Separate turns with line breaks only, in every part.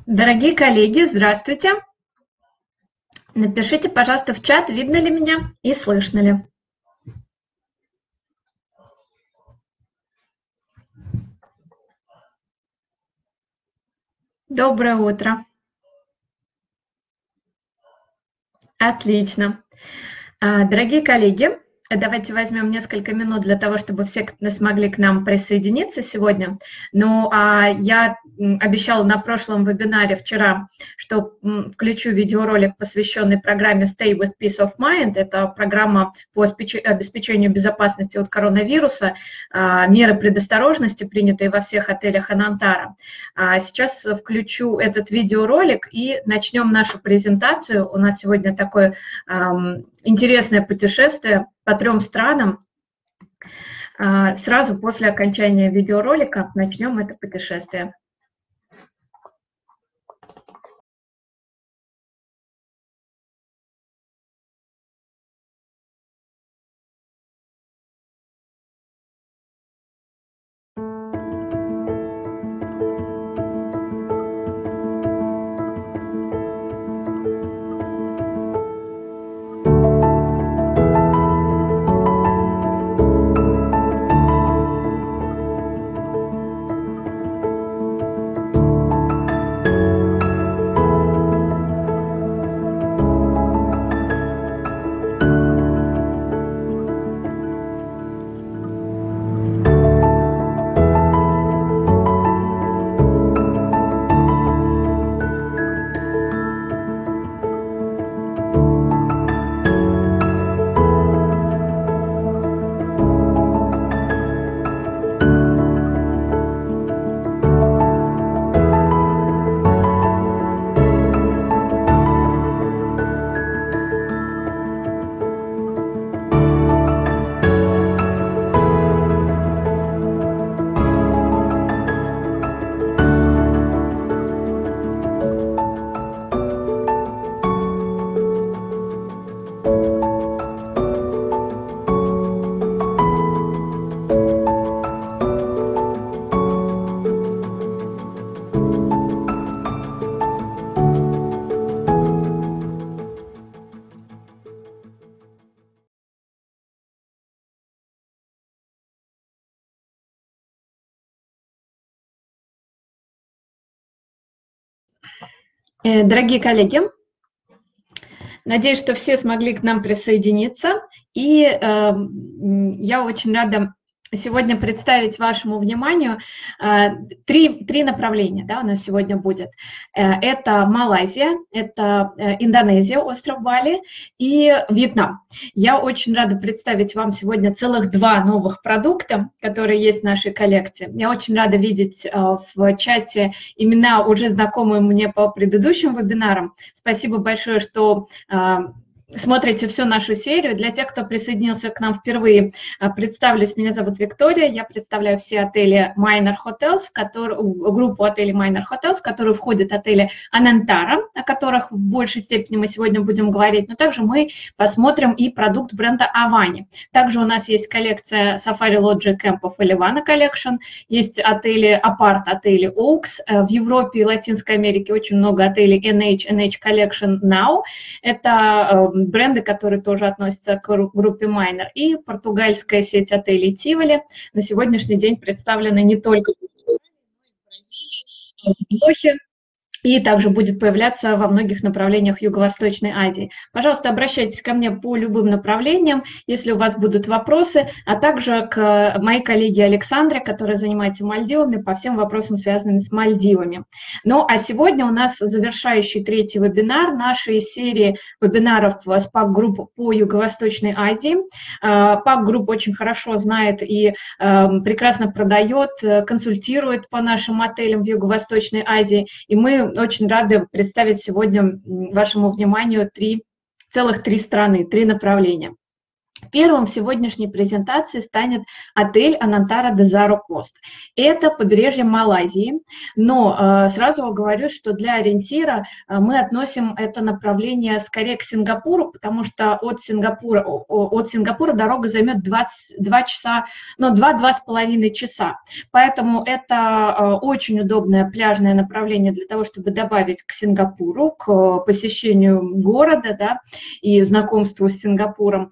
Дорогие коллеги, здравствуйте. Напишите, пожалуйста, в чат, видно ли меня и слышно ли. Доброе утро. Отлично. Дорогие коллеги, давайте возьмем несколько минут для того, чтобы все смогли к нам присоединиться сегодня. Я обещала на прошлом вебинаре вчера, что включу видеоролик, посвященный программе Stay with Peace of Mind. Это программа по обеспечению безопасности от коронавируса, меры предосторожности, принятые во всех отелях Анантара. Сейчас включу этот видеоролик и начнем нашу презентацию. У нас сегодня такое интересное путешествие по 3 странам. Сразу после окончания видеоролика начнем это путешествие. Дорогие коллеги, надеюсь, что все смогли к нам присоединиться, и я очень рада сегодня представить вашему вниманию три направления, да, у нас сегодня будет. Это Малайзия, это Индонезия, остров Бали и Вьетнам. Я очень рада представить вам сегодня целых 2 новых продукта, которые есть в нашей коллекции. Я очень рада видеть в чате имена, уже знакомые мне по предыдущим вебинарам. Спасибо большое, что смотрите всю нашу серию. Для тех, кто присоединился к нам впервые, представлюсь, меня зовут Виктория, я представляю все отели Minor Hotels, группу отелей Minor Hotels, в которую входят отели Анантара, о которых в большей степени мы сегодня будем говорить, но также мы посмотрим и продукт бренда Авани. Также у нас есть коллекция Safari Lodge Campов Elevana Collection, есть отели Apart, отели Oaks. В Европе и Латинской Америке очень много отелей NH Collection Now. Это бренды, которые тоже относятся к группе Minor, и португальская сеть отелей Тиволи на сегодняшний день представлена не только в Бразилии, но и в Дохе, и также будет появляться во многих направлениях Юго-Восточной Азии. Пожалуйста, обращайтесь ко мне по любым направлениям, если у вас будут вопросы, а также к моей коллеге Александре, которая занимается Мальдивами, по всем вопросам, связанным с Мальдивами. Ну, а сегодня у нас завершающий 3-й вебинар нашей серии вебинаров с PAC Group по Юго-Восточной Азии. PAC Group очень хорошо знает и прекрасно продает, консультирует по нашим отелям в Юго-Восточной Азии, и мы очень рады представить сегодня вашему вниманию целых 3 страны, 3 направления. Первым в сегодняшней презентации станет отель Анантара Дезаро Кост. Это побережье Малайзии, но сразу говорю, что для ориентира мы относим это направление скорее к Сингапуру, потому что от Сингапура дорога займет 2 часа, ну, 2–2,5 часа. Поэтому это очень удобное пляжное направление для того, чтобы добавить к Сингапуру, к посещению города, да, и знакомству с Сингапуром.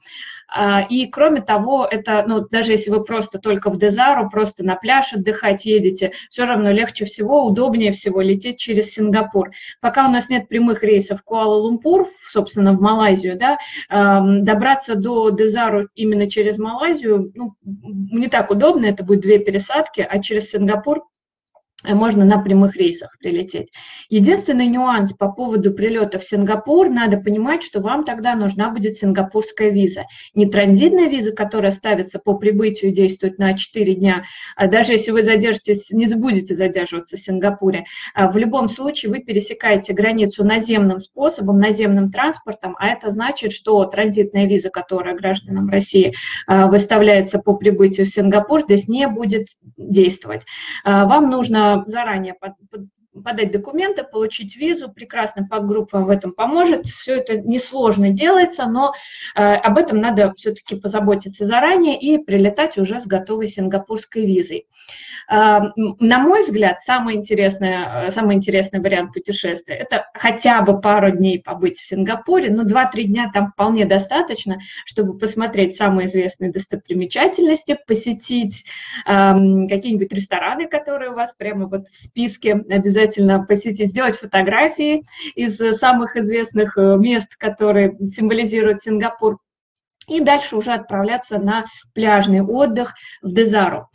И кроме того, это, ну, даже если вы просто только в Дезару, просто на пляж отдыхать едете, все равно легче всего, удобнее всего лететь через Сингапур. Пока у нас нет прямых рейсов в Куала-Лумпур, собственно, в Малайзию, да, добраться до Дезару именно через Малайзию, ну, не так удобно, это будет 2 пересадки, а через Сингапур можно на прямых рейсах прилететь. Единственный нюанс по поводу прилета в Сингапур, надо понимать, что вам тогда нужна будет сингапурская виза. Не транзитная виза, которая ставится по прибытию и действует на 4 дня, а даже если вы задержитесь, не будете задерживаться в Сингапуре, в любом случае вы пересекаете границу наземным способом, наземным транспортом, а это значит, что транзитная виза, которая гражданам России выставляется по прибытию в Сингапур, здесь не будет действовать. Вам нужно заранее подать документы, получить визу, прекрасно подгруппа в этом поможет. Все это несложно делается, но об этом надо все-таки позаботиться заранее и прилетать уже с готовой сингапурской визой. На мой взгляд, самый интересный вариант путешествия – это хотя бы пару дней побыть в Сингапуре, но 2–3 дня там вполне достаточно, чтобы посмотреть самые известные достопримечательности, посетить какие-нибудь рестораны, которые у вас прямо вот в списке, обязательно посетить, сделать фотографии из самых известных мест, которые символизируют Сингапур, и дальше уже отправляться на пляжный отдых в Дезару.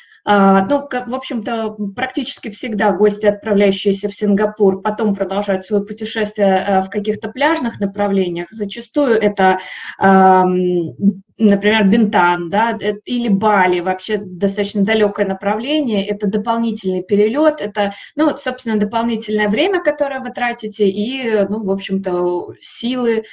Ну, в общем-то, практически всегда гости, отправляющиеся в Сингапур, потом продолжают свое путешествие в каких-то пляжных направлениях. Зачастую это, например, Бинтан, да, или Бали, вообще достаточно далекое направление. Это дополнительный перелет, это, ну, собственно, дополнительное время, которое вы тратите, и, ну, в общем-то, силы,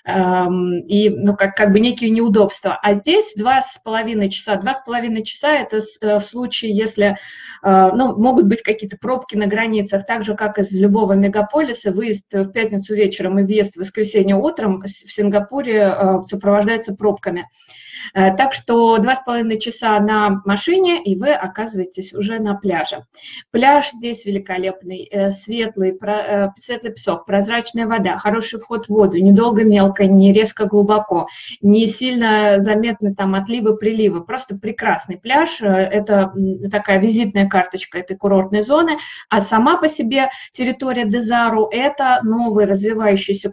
и, ну, как бы некие неудобства. А здесь 2,5 часа. 2,5 часа – это в случае, если, ну, могут быть какие-то пробки на границах, так же, как из любого мегаполиса, выезд в пятницу вечером и въезд в воскресенье утром в Сингапуре сопровождается пробками. Так что 2,5 часа на машине, и вы оказываетесь уже на пляже. Пляж здесь великолепный, светлый песок, прозрачная вода, хороший вход в воду, недолго мелко, не резко глубоко, не сильно заметны там отливы-приливы. Просто прекрасный пляж, это такая визитная карточка этой курортной зоны, а сама по себе территория Дезару – это новый развивающийся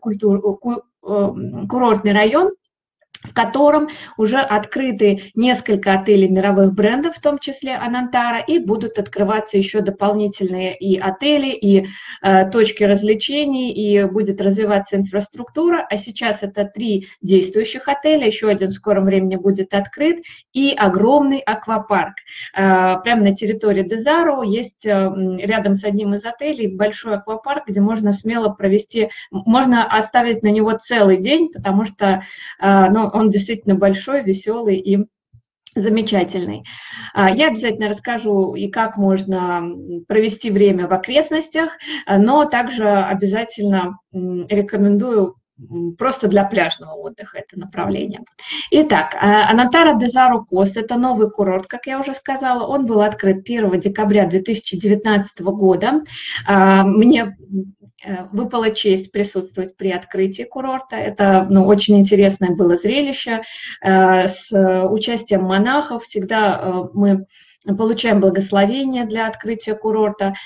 курортный район, в котором уже открыты несколько отелей мировых брендов, в том числе Анантара, и будут открываться еще дополнительные и отели, и точки развлечений, и будет развиваться инфраструктура. А сейчас это 3 действующих отеля, еще один в скором времени будет открыт, и огромный аквапарк. Прямо на территории Дезару есть рядом с одним из отелей большой аквапарк, где можно смело провести, можно оставить на него целый день, потому что, ну, он действительно большой, веселый и замечательный. Я обязательно расскажу, и как можно провести время в окрестностях, но также обязательно рекомендую просто для пляжного отдыха это направление. Итак, Анантара Дезаро Кост – это новый курорт, как я уже сказала. Он был открыт 1 декабря 2019 года. Мне выпала честь присутствовать при открытии курорта. Это, ну, очень интересное было зрелище с участием монахов. Всегда мы получаем благословение для открытия курорта,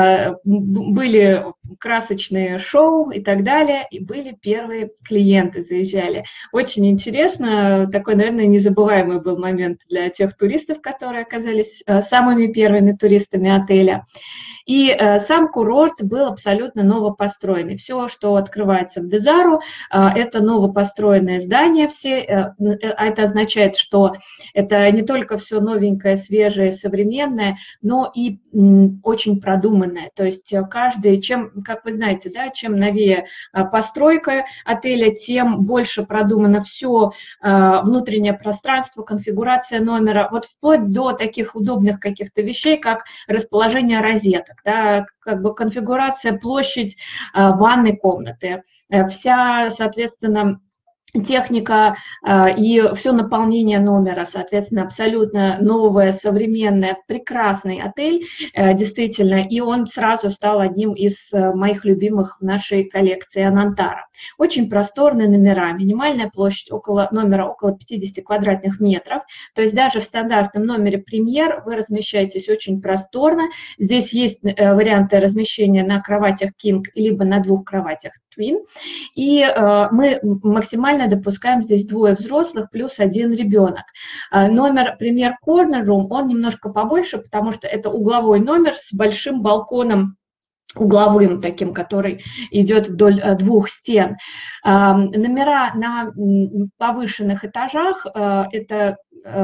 были красочные шоу и так далее, и были первые клиенты, заезжали. Очень интересно, такой, наверное, незабываемый был момент для тех туристов, которые оказались самыми первыми туристами отеля. И сам курорт был абсолютно новопостроенный. Все, что открывается в Дезару, это новопостроенные здания все. Это означает, что это не только все новенькое, свежее, современное, но и очень продуманное. То есть каждый, чем как вы знаете, да, чем новее постройка отеля, тем больше продумано все внутреннее пространство, конфигурация номера, вот вплоть до таких удобных каких-то вещей, как расположение розеток, да, как бы конфигурация, площадь ванной комнаты, вся, соответственно, техника и все наполнение номера, соответственно, абсолютно новое, современное, прекрасный отель, действительно, и он сразу стал одним из моих любимых в нашей коллекции Анантара. Очень просторные номера, минимальная площадь номера около 50 квадратных метров, то есть даже в стандартном номере премьер вы размещаетесь очень просторно. Здесь есть варианты размещения на кроватях King либо на 2 кроватях Twin, и мы максимально допускаем здесь 2 взрослых плюс 1 ребенок. Номер Premier Corner Room, он немножко побольше, потому что это угловой номер с большим балконом, угловым таким, который идет вдоль 2 стен. Номера на повышенных этажах, это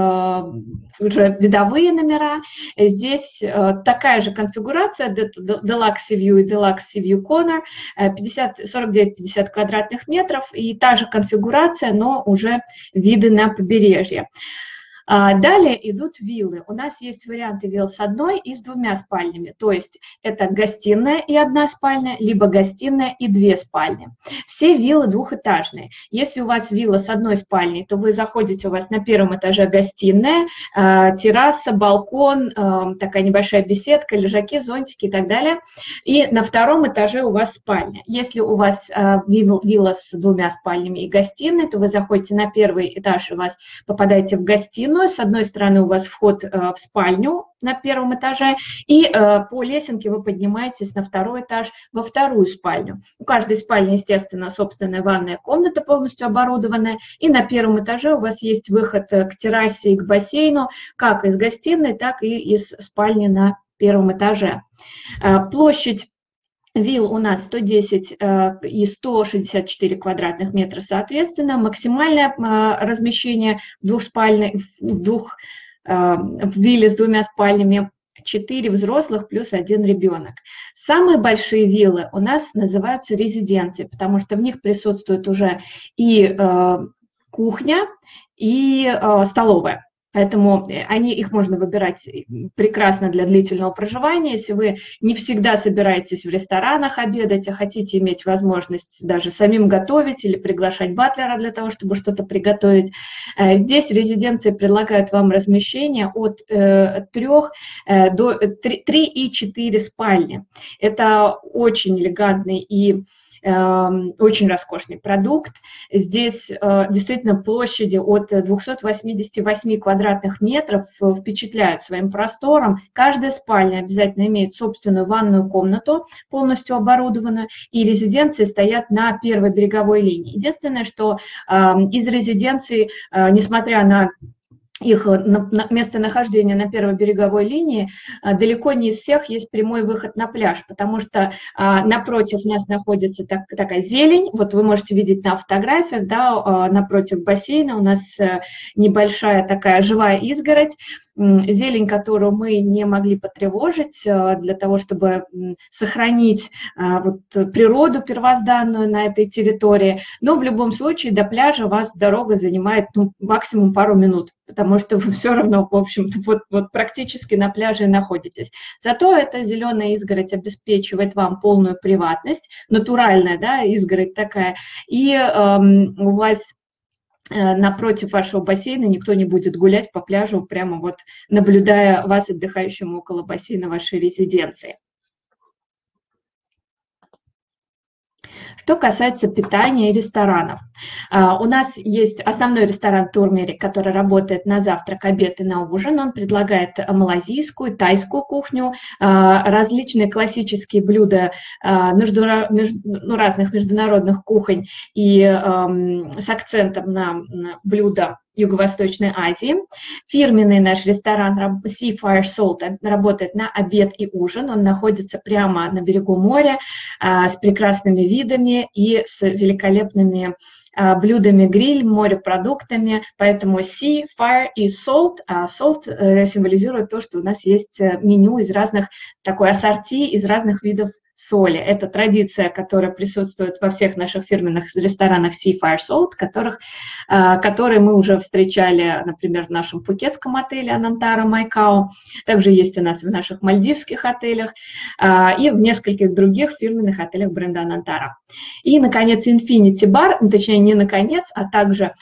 уже видовые номера. Здесь такая же конфигурация, Deluxe View и Deluxe View Corner, 49-50 квадратных метров, и та же конфигурация, но уже виды на побережье. Далее идут виллы. У нас есть варианты вилл с 1 и с 2 спальнями, то есть это гостиная и 1 спальня, либо гостиная и 2 спальни. Все виллы двухэтажные. Если у вас вилла с 1 спальней, то вы заходите, у вас на 1-м этаже гостиная, терраса, балкон, такая небольшая беседка, лежаки, зонтики и так далее. И на 2-м этаже у вас спальня. Если у вас вилла с 2 спальнями и гостиной, то вы заходите на 1-й этаж, и вас попадаете в гостиную. С одной стороны у вас вход в спальню на 1-м этаже, и по лесенке вы поднимаетесь на 2-й этаж во 2-ю спальню. У каждой спальни, естественно, собственная ванная комната, полностью оборудованная, и на 1-м этаже у вас есть выход к террасе и к бассейну, как из гостиной, так и из спальни на 1-м этаже. Площадь вилл у нас 110 и 164 квадратных метра соответственно. Максимальное размещение в вилле с 2 спальнями 4 взрослых плюс 1 ребенок. Самые большие виллы у нас называются резиденции, потому что в них присутствует уже и кухня, и столовая. Поэтому их можно выбирать прекрасно для длительного проживания. Если вы не всегда собираетесь в ресторанах обедать, а хотите иметь возможность даже самим готовить или приглашать батлера для того, чтобы что-то приготовить, здесь резиденции предлагают вам размещение от 3 до 3 и 4 спальни. Это очень элегантный и очень роскошный продукт. Здесь действительно площади от 288 квадратных метров впечатляют своим простором. Каждая спальня обязательно имеет собственную ванную комнату, полностью оборудованную, и резиденции стоят на 1-й береговой линии. Единственное, что из резиденций, несмотря на их местонахождение на 1-й береговой линии, далеко не из всех есть прямой выход на пляж, потому что напротив нас находится такая зелень, вот вы можете видеть на фотографиях, да, напротив бассейна у нас небольшая такая живая изгородь, зелень, которую мы не могли потревожить для того, чтобы сохранить вот природу первозданную на этой территории. Но в любом случае до пляжа у вас дорога занимает максимум пару минут, потому что вы все равно, в общем-то, вот практически на пляже находитесь. Зато эта зеленая изгородь обеспечивает вам полную приватность, натуральная, да, изгородь такая, и у вас напротив вашего бассейна никто не будет гулять по пляжу, прямо вот наблюдая вас, отдыхающим около бассейна вашей резиденции. Что касается питания и ресторанов. У нас есть основной ресторан Турмерик, который работает на завтрак, обед и на ужин. Он предлагает малазийскую, тайскую кухню, различные классические блюда разных международных кухонь и с акцентом на блюда Юго-Восточной Азии. Фирменный наш ресторан Seafire Salt работает на обед и ужин. Он находится прямо на берегу моря с прекрасными видами и с великолепными блюдами гриль, морепродуктами. Поэтому Sea, Fire и Salt. Salt символизирует то, что у нас есть меню из разных, такой ассорти из разных видов соли. Это традиция, которая присутствует во всех наших фирменных ресторанах Sea Fire Salt, которые мы уже встречали, например, в нашем пхукетском отеле Анантара Майкао. Также есть у нас в наших мальдивских отелях и в нескольких других фирменных отелях бренда Анантара. И, наконец, Infinity Bar, точнее, не наконец, а также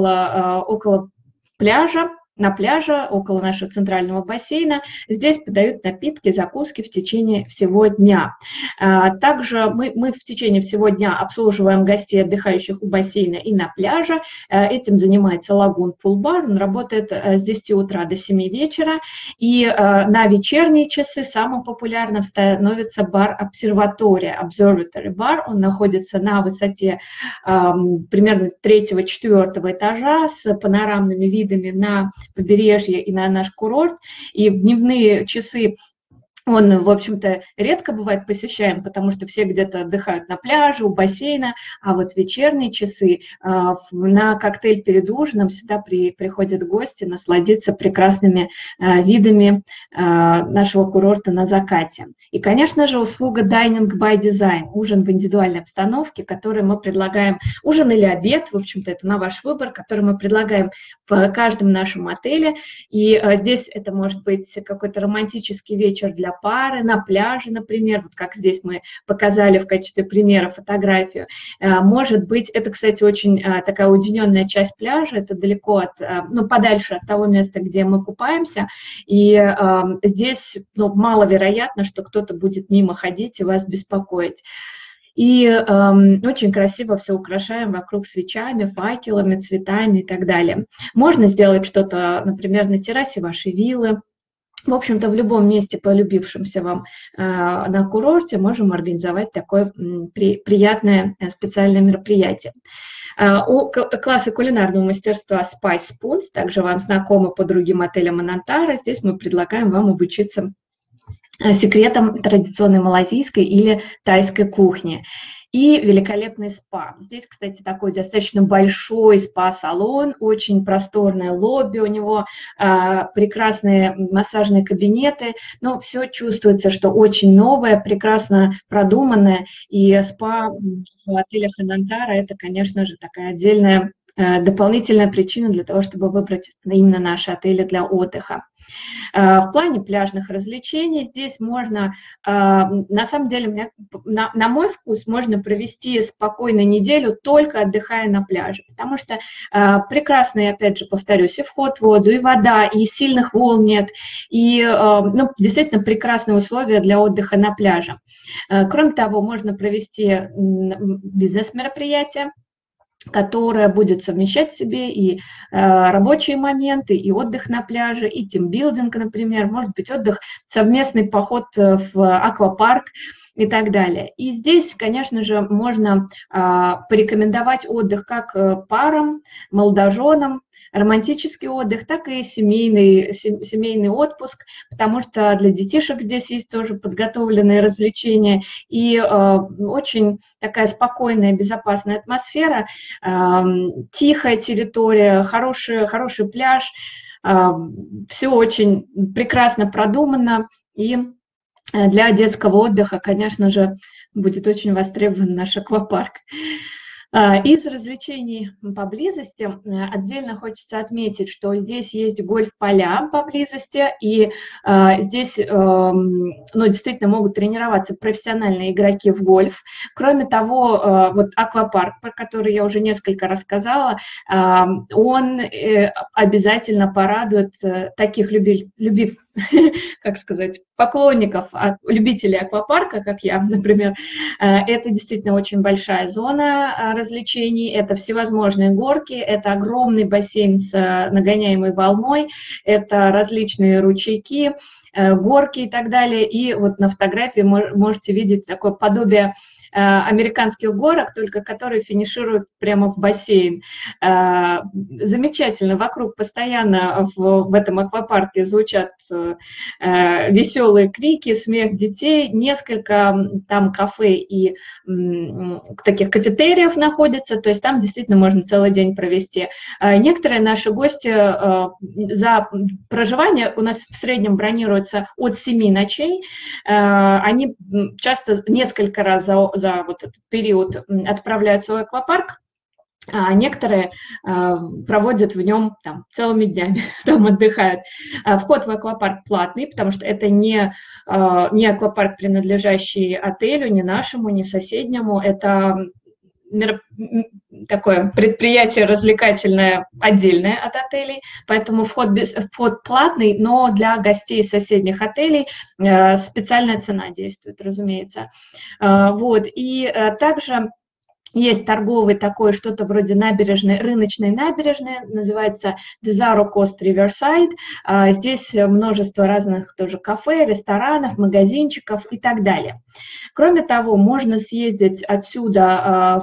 около пляжа, на пляже, около нашего центрального бассейна. Здесь подают напитки, закуски в течение всего дня. Также мы в течение всего дня обслуживаем гостей, отдыхающих у бассейна и на пляже. Этим занимается Lagoon Pool Bar. Он работает с 10 утра до 7 вечера. И на вечерние часы самым популярным становится бар Обсерватория, Observatory Bar. Он находится на высоте примерно 3-4 этажа с панорамными видами на побережье и на наш курорт, и в дневные часы он, в общем-то, редко бывает посещаем, потому что все где-то отдыхают на пляже, у бассейна, а вот в вечерние часы на коктейль перед ужином сюда приходят гости насладиться прекрасными видами нашего курорта на закате. И, конечно же, услуга Dining by Design, ужин в индивидуальной обстановке, который мы предлагаем, ужин или обед, в общем-то, это на ваш выбор, который мы предлагаем в каждом нашем отеле. И здесь это может быть какой-то романтический вечер для пары на пляже, например, вот как здесь мы показали в качестве примера фотографию. Может быть, это, кстати, очень такая уединенная часть пляжа, это далеко подальше от того места, где мы купаемся, и здесь маловероятно, что кто-то будет мимо ходить и вас беспокоить. И очень красиво все украшаем вокруг свечами, факелами, цветами и так далее. Можно сделать что-то, например, на террасе вашей виллы. В общем-то, в любом месте, полюбившемся вам на курорте, можем организовать такое приятное специальное мероприятие. Классы кулинарного мастерства Spice Spoons также вам знакомы по другим отелям Анантара. Здесь мы предлагаем вам обучиться секретам традиционной малазийской или тайской кухни. И великолепный спа. Здесь, кстати, такой достаточно большой спа-салон, очень просторное лобби, у него прекрасные массажные кабинеты, но все чувствуется, что очень новое, прекрасно продуманное, и спа в отелях Анантара – это, конечно же, такая отдельная дополнительная причина для того, чтобы выбрать именно наши отели для отдыха. В плане пляжных развлечений здесь можно, на самом деле, на мой вкус, можно провести спокойно неделю, только отдыхая на пляже, потому что прекрасный, опять же, повторюсь, и вход в воду, и вода, и сильных волн нет, и действительно прекрасные условия для отдыха на пляже. Кроме того, можно провести бизнес-мероприятие, которая будет совмещать в себе и рабочие моменты, и отдых на пляже, и тимбилдинг, например, может быть, отдых, совместный поход в аквапарк и так далее. И здесь, конечно же, можно порекомендовать отдых как парам, молодоженам, романтический отдых, так и семейный отпуск, потому что для детишек здесь есть тоже подготовленные развлечения и очень такая спокойная, безопасная атмосфера, тихая территория, хороший пляж, все очень прекрасно продумано, и для детского отдыха, конечно же, будет очень востребован наш аквапарк. Из развлечений поблизости отдельно хочется отметить, что здесь есть гольф-поля поблизости, и здесь действительно могут тренироваться профессиональные игроки в гольф. Кроме того, вот аквапарк, про который я уже несколько рассказала, он обязательно порадует таких поклонников, любителей аквапарка, как я, например. Это действительно очень большая зона развлечений, это всевозможные горки, это огромный бассейн с нагоняемой волной, это различные ручейки, горки и так далее. И вот на фотографии можете видеть такое подобие американских горок, только которые финишируют прямо в бассейн. Замечательно, вокруг постоянно в этом аквапарке звучат веселые крики, смех детей, несколько там кафе и таких кафетериев находится, то есть там действительно можно целый день провести. Некоторые наши гости за проживание у нас в среднем бронируются от 7 ночей, они часто несколько раз за вот этот период отправляются в аквапарк, а некоторые проводят в нем там целыми днями, там отдыхают. Вход в аквапарк платный, потому что это не аквапарк, принадлежащий отелю, не нашему, не соседнему, это такое предприятие развлекательное отдельное от отелей, поэтому вход платный, но для гостей соседних отелей специальная цена действует, разумеется. Вот. И также есть торговый такой, что-то вроде набережной, рыночной набережной, называется Desaro Coast Riverside. Здесь множество разных тоже кафе, ресторанов, магазинчиков и так далее. Кроме того, можно съездить отсюда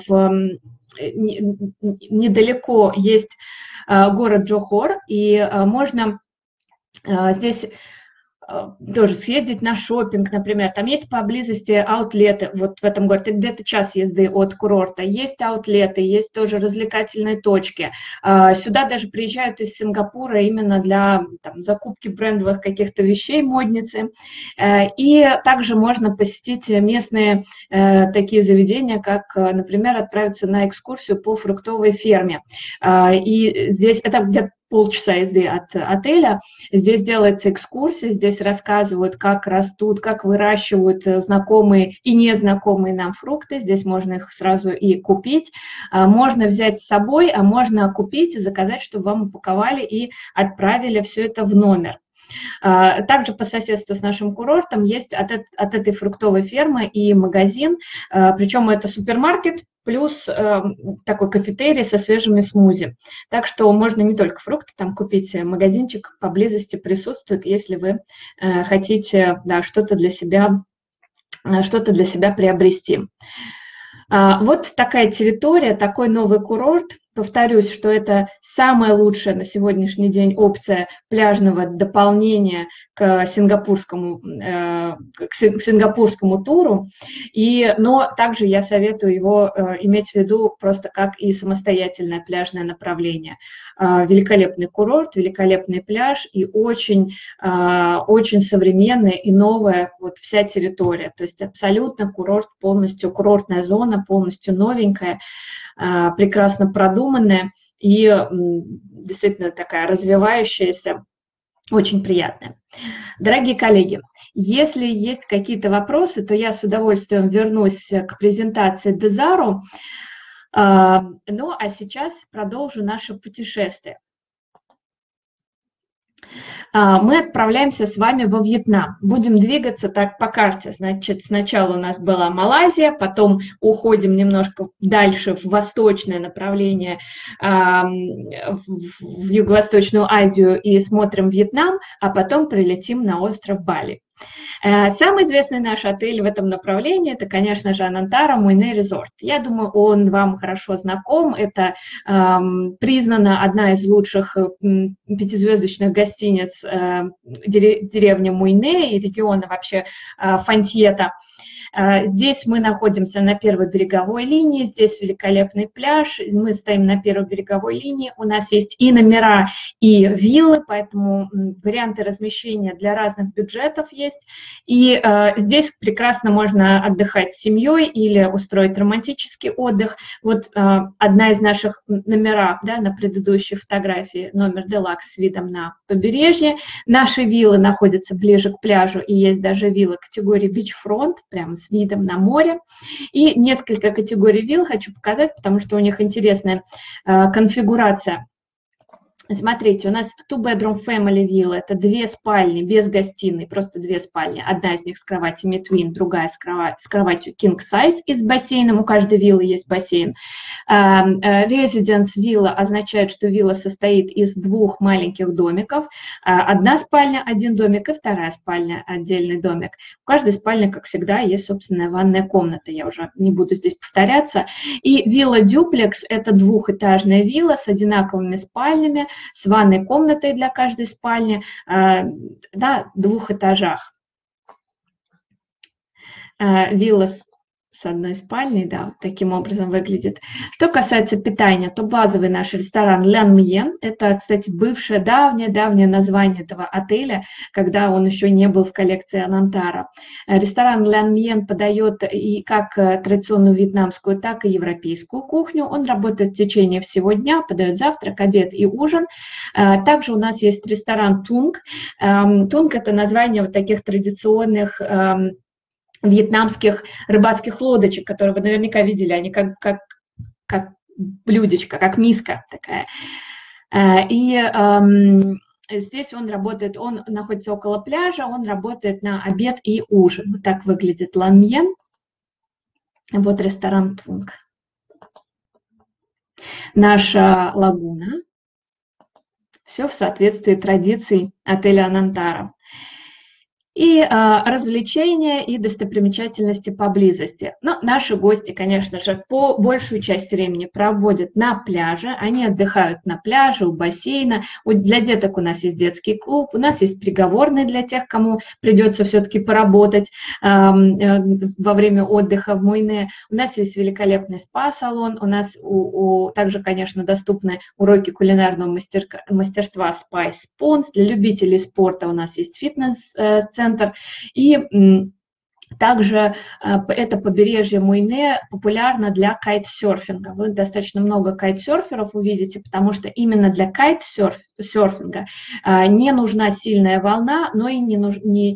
недалеко есть город Джохор, и можно здесь тоже съездить на шопинг, например. Там есть поблизости аутлеты, вот в этом городе, где-то час езды от курорта. Есть аутлеты, есть тоже развлекательные точки. Сюда даже приезжают из Сингапура именно для закупки брендовых каких-то вещей, модницы. И также можно посетить местные такие заведения, как, например, отправиться на экскурсию по фруктовой ферме. И здесь это где-то полчаса езды от отеля. Здесь делается экскурсия, здесь рассказывают, как растут, как выращивают знакомые и незнакомые нам фрукты. Здесь можно их сразу и купить. Можно взять с собой, а можно купить и заказать, чтобы вам упаковали и отправили все это в номер. Также по соседству с нашим курортом есть от этой фруктовой фермы и магазин, причем это супермаркет, плюс такой кафетерий со свежими смузи. Так что можно не только фрукты там купить, магазинчик поблизости присутствует, если вы хотите что-то для себя приобрести. Вот такая территория, такой новый курорт. Повторюсь, что это самая лучшая на сегодняшний день опция пляжного дополнения к сингапурскому туру. Но также я советую его иметь в виду просто как и самостоятельное пляжное направление. Великолепный курорт, великолепный пляж и очень современная и новая вот вся территория. То есть абсолютно курорт, полностью курортная зона, полностью новенькая, прекрасно продуманная и действительно такая развивающаяся, очень приятная. Дорогие коллеги, если есть какие-то вопросы, то я с удовольствием вернусь к презентации Desaro. Ну а сейчас продолжу наше путешествие. Мы отправляемся с вами во Вьетнам. Будем двигаться так по карте. Значит, сначала у нас была Малайзия, потом уходим немножко дальше в восточное направление, в Юго-Восточную Азию и смотрим Вьетнам, а потом прилетим на остров Бали. Самый известный наш отель в этом направлении – это, конечно же, Анантара Муйне Резорт. Я думаю, он вам хорошо знаком. Это признана одна из лучших пятизвездочных гостиниц деревни Муйне и региона вообще Фантьета. Здесь мы находимся на первой береговой линии, здесь великолепный пляж, мы стоим на первой береговой линии, у нас есть и номера, и виллы, поэтому варианты размещения для разных бюджетов есть. И здесь прекрасно можно отдыхать с семьей или устроить романтический отдых. Вот одна из наших номера, да, на предыдущей фотографии, номер Делакс с видом на побережье. Наши виллы находятся ближе к пляжу, и есть даже виллы категории Beachfront, прямо с видом на море. И несколько категорий вилл хочу показать, потому что у них интересная конфигурация. Смотрите, у нас two-bedroom family villa, это 2 спальни без гостиной, просто 2 спальни. Одна из них с кроватями twin, другая с кроватью king size и с бассейном, у каждой виллы есть бассейн. Residence villa означает, что вилла состоит из 2 маленьких домиков. Одна спальня, один домик, и вторая спальня, отдельный домик. У каждой спальни, как всегда, есть собственная ванная комната, я уже не буду здесь повторяться. И вилла дюплекс – это 2-этажная вилла с одинаковыми спальнями, с ванной комнатой для каждой спальни на 2 этажах. Вилла с одной спальней, да, вот таким образом выглядит. Что касается питания, то базовый наш ресторан Лан Мьен, это, кстати, бывшее давнее название этого отеля, когда он еще не был в коллекции Анантара. Ресторан Лан Мьен подает и как традиционную вьетнамскую, так и европейскую кухню. Он работает в течение всего дня, подает завтрак, обед и ужин. Также у нас есть ресторан Тунг. Тунг – это название вот таких традиционных вьетнамских рыбацких лодочек, которые вы наверняка видели, они как блюдечко, как миска такая. И здесь он работает, он находится около пляжа, он работает на обед и ужин. Вот так выглядит Лан Мьен. Вот ресторан Тунг. Наша лагуна. Все в соответствии традиций отеля Анантара. И развлечения и достопримечательности поблизости. Но наши гости, конечно же, по большую часть времени проводят на пляже. Они отдыхают на пляже, у бассейна. Для деток у нас есть детский клуб, у нас есть переговорный для тех, кому придется все-таки поработать во время отдыха в Муйне. У нас есть великолепный спа-салон, у нас также, конечно, доступны уроки кулинарного мастерства Spice Spoons. Для любителей спорта у нас есть фитнес-центр. И также это побережье Муйне популярно для кайтсерфинга. Вы достаточно много кайтсерферов увидите, потому что именно для кайтсерфинга не нужна сильная волна, но и не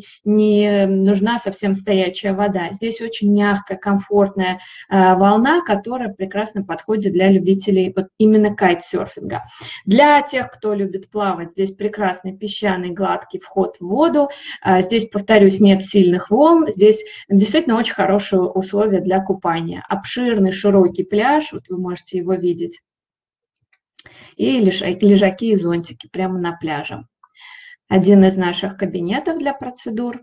нужна совсем стоячая вода. Здесь очень мягкая, комфортная волна, которая прекрасно подходит для любителей вот именно кайтсерфинга. Для тех, кто любит плавать, здесь прекрасный песчаный гладкий вход в воду. Здесь, повторюсь, нет сильных волн. Здесь действительно очень хорошие условия для купания. Обширный, широкий пляж, вот вы можете его видеть. И лежаки и зонтики прямо на пляже. Один из наших кабинетов для процедур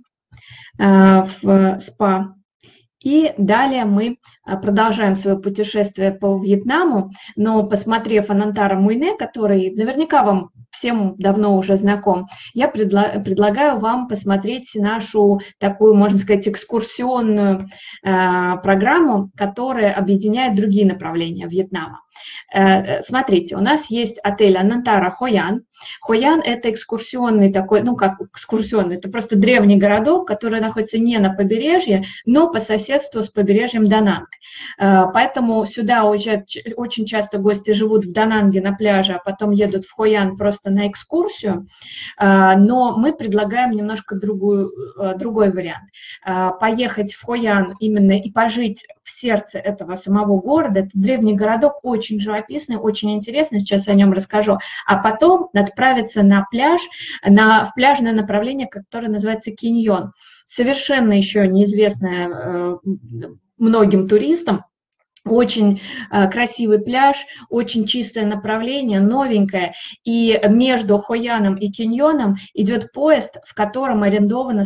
в спа. И далее мы продолжаем свое путешествие по Вьетнаму, но посмотрев Анантара Муйне, который наверняка вам всем давно уже знаком, я предлагаю вам посмотреть нашу такую, можно сказать, экскурсионную программу, которая объединяет другие направления Вьетнама. Смотрите, у нас есть отель Анантара Хоян. Хоян – это экскурсионный такой, ну как экскурсионный, это просто древний городок, который находится не на побережье, но по соседству с побережьем Дананг. Поэтому сюда уезжают, очень часто гости живут в Дананге на пляже, а потом едут в Хоян просто на экскурсию. Но мы предлагаем немножко другой вариант. Поехать в Хоян именно и пожить в сердце этого самого города. Это древний городок, очень живописный, очень интересный, сейчас о нем расскажу. А потом отправиться на пляж, в пляжное направление, которое называется Киньон. Совершенно еще неизвестное многим туристам. Очень красивый пляж, очень чистое направление, новенькое. И между Хояном и Киньоном идет поезд, в котором арендован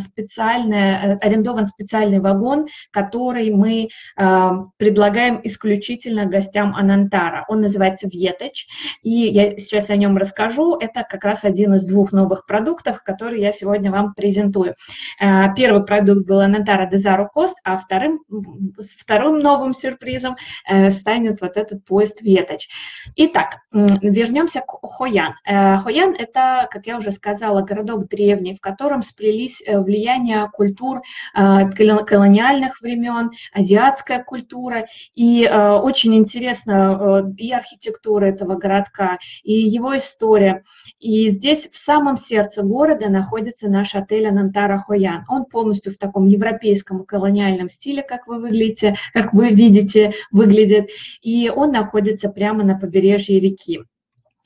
специальный вагон, который мы предлагаем исключительно гостям Анантара. Он называется Вьеточ, и я сейчас о нем расскажу. Это как раз один из 2 новых продуктов, которые я сегодня вам презентую. Первый продукт был Анантара Дезаро Кост, а вторым новым сюрпризом станет вот этот поезд Вьеточ. Итак, вернемся к Хоян. Хоян – это, как я уже сказала, городок древний, в котором сплелись влияния культур колониальных времен, азиатская культура. И очень интересна и архитектура этого городка, и его история. И здесь в самом сердце города находится наш отель Анантара Хоян. Он полностью в таком европейском колониальном стиле, как вы видите, выглядит, и он находится прямо на побережье реки.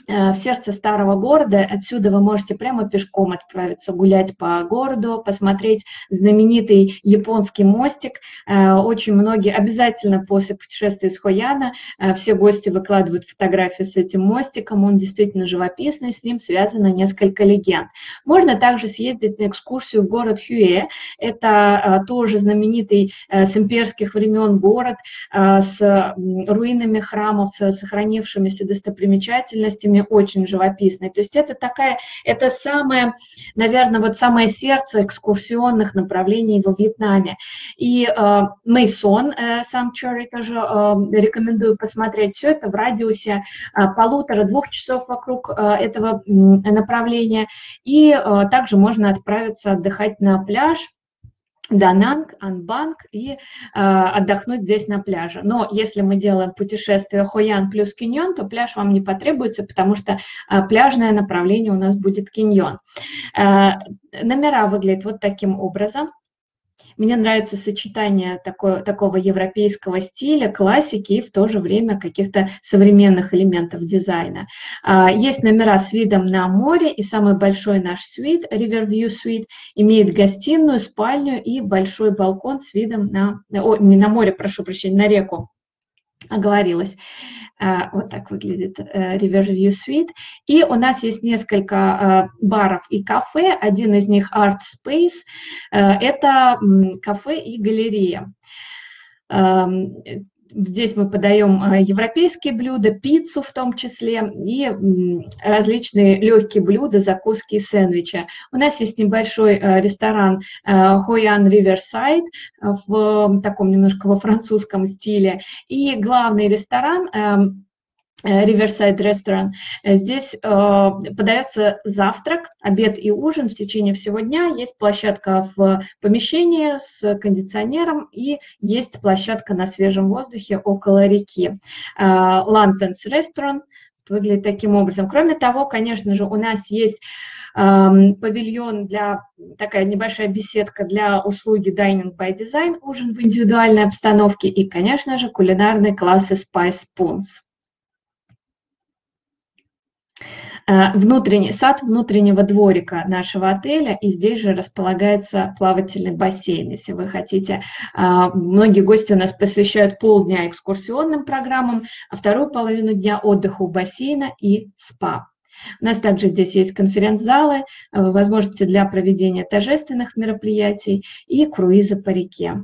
в сердце старого города. Отсюда вы можете прямо пешком отправиться гулять по городу, посмотреть знаменитый японский мостик. Очень многие, обязательно после путешествия из Хойяна, все гости выкладывают фотографии с этим мостиком. Он действительно живописный, с ним связано несколько легенд. Можно также съездить на экскурсию в город Хюэ. Это тоже знаменитый с имперских времен город с руинами храмов, сохранившимися достопримечательностями, очень живописный. То есть это это самое, наверное, вот самое сердце экскурсионных направлений во Вьетнаме. И Мэйсон Sanctuary тоже рекомендую посмотреть. Все это в радиусе 1,5-2 часов вокруг этого направления. И также можно отправиться отдыхать на пляж Дананг, Анбанг и отдохнуть здесь на пляже. Но если мы делаем путешествие Хойян плюс Киньон, то пляж вам не потребуется, потому что пляжное направление у нас будет Киньон. Номера выглядят вот таким образом. Мне нравится сочетание такого европейского стиля, классики и в то же время каких-то современных элементов дизайна. Есть номера с видом на море, и самый большой наш свит, Riverview Suite, имеет гостиную, спальню и большой балкон с видом не на море, прошу прощения, на реку. Оговорилась. Вот так выглядит Riverview Suite. И у нас есть несколько баров и кафе. Один из них Art Space. Это кафе и галерея. Здесь мы подаем европейские блюда, пиццу в том числе, и различные легкие блюда, закуски и сэндвичи. У нас есть небольшой ресторан Hoi-An Riverside в таком немножко во французском стиле. И главный ресторан Riverside Restaurant. Здесь подается завтрак, обед и ужин в течение всего дня. Есть площадка в помещении с кондиционером и есть площадка на свежем воздухе около реки. Lanterns Restaurant выглядит таким образом. Кроме того, конечно же, у нас есть павильон такая небольшая беседка для услуги Dining by Design, ужин в индивидуальной обстановке и, конечно же, кулинарные классы Spice Spoons. Внутренний сад внутреннего дворика нашего отеля, и здесь же располагается плавательный бассейн, если вы хотите. Многие гости у нас посвящают полдня экскурсионным программам, а вторую половину дня отдыху у бассейна и спа. У нас также здесь есть конференц-залы, возможности для проведения торжественных мероприятий и круиза по реке.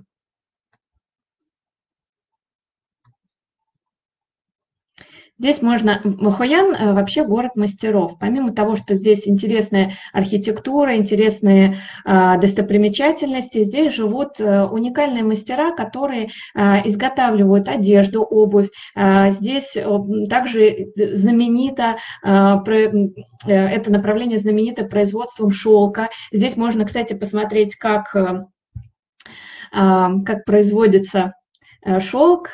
Здесь можно... Хойян вообще город мастеров. Помимо того, что здесь интересная архитектура, интересные достопримечательности, здесь живут уникальные мастера, которые изготавливают одежду, обувь. Здесь также знаменито, это направление знаменито производством шелка. Здесь можно, кстати, посмотреть, как производится шелк,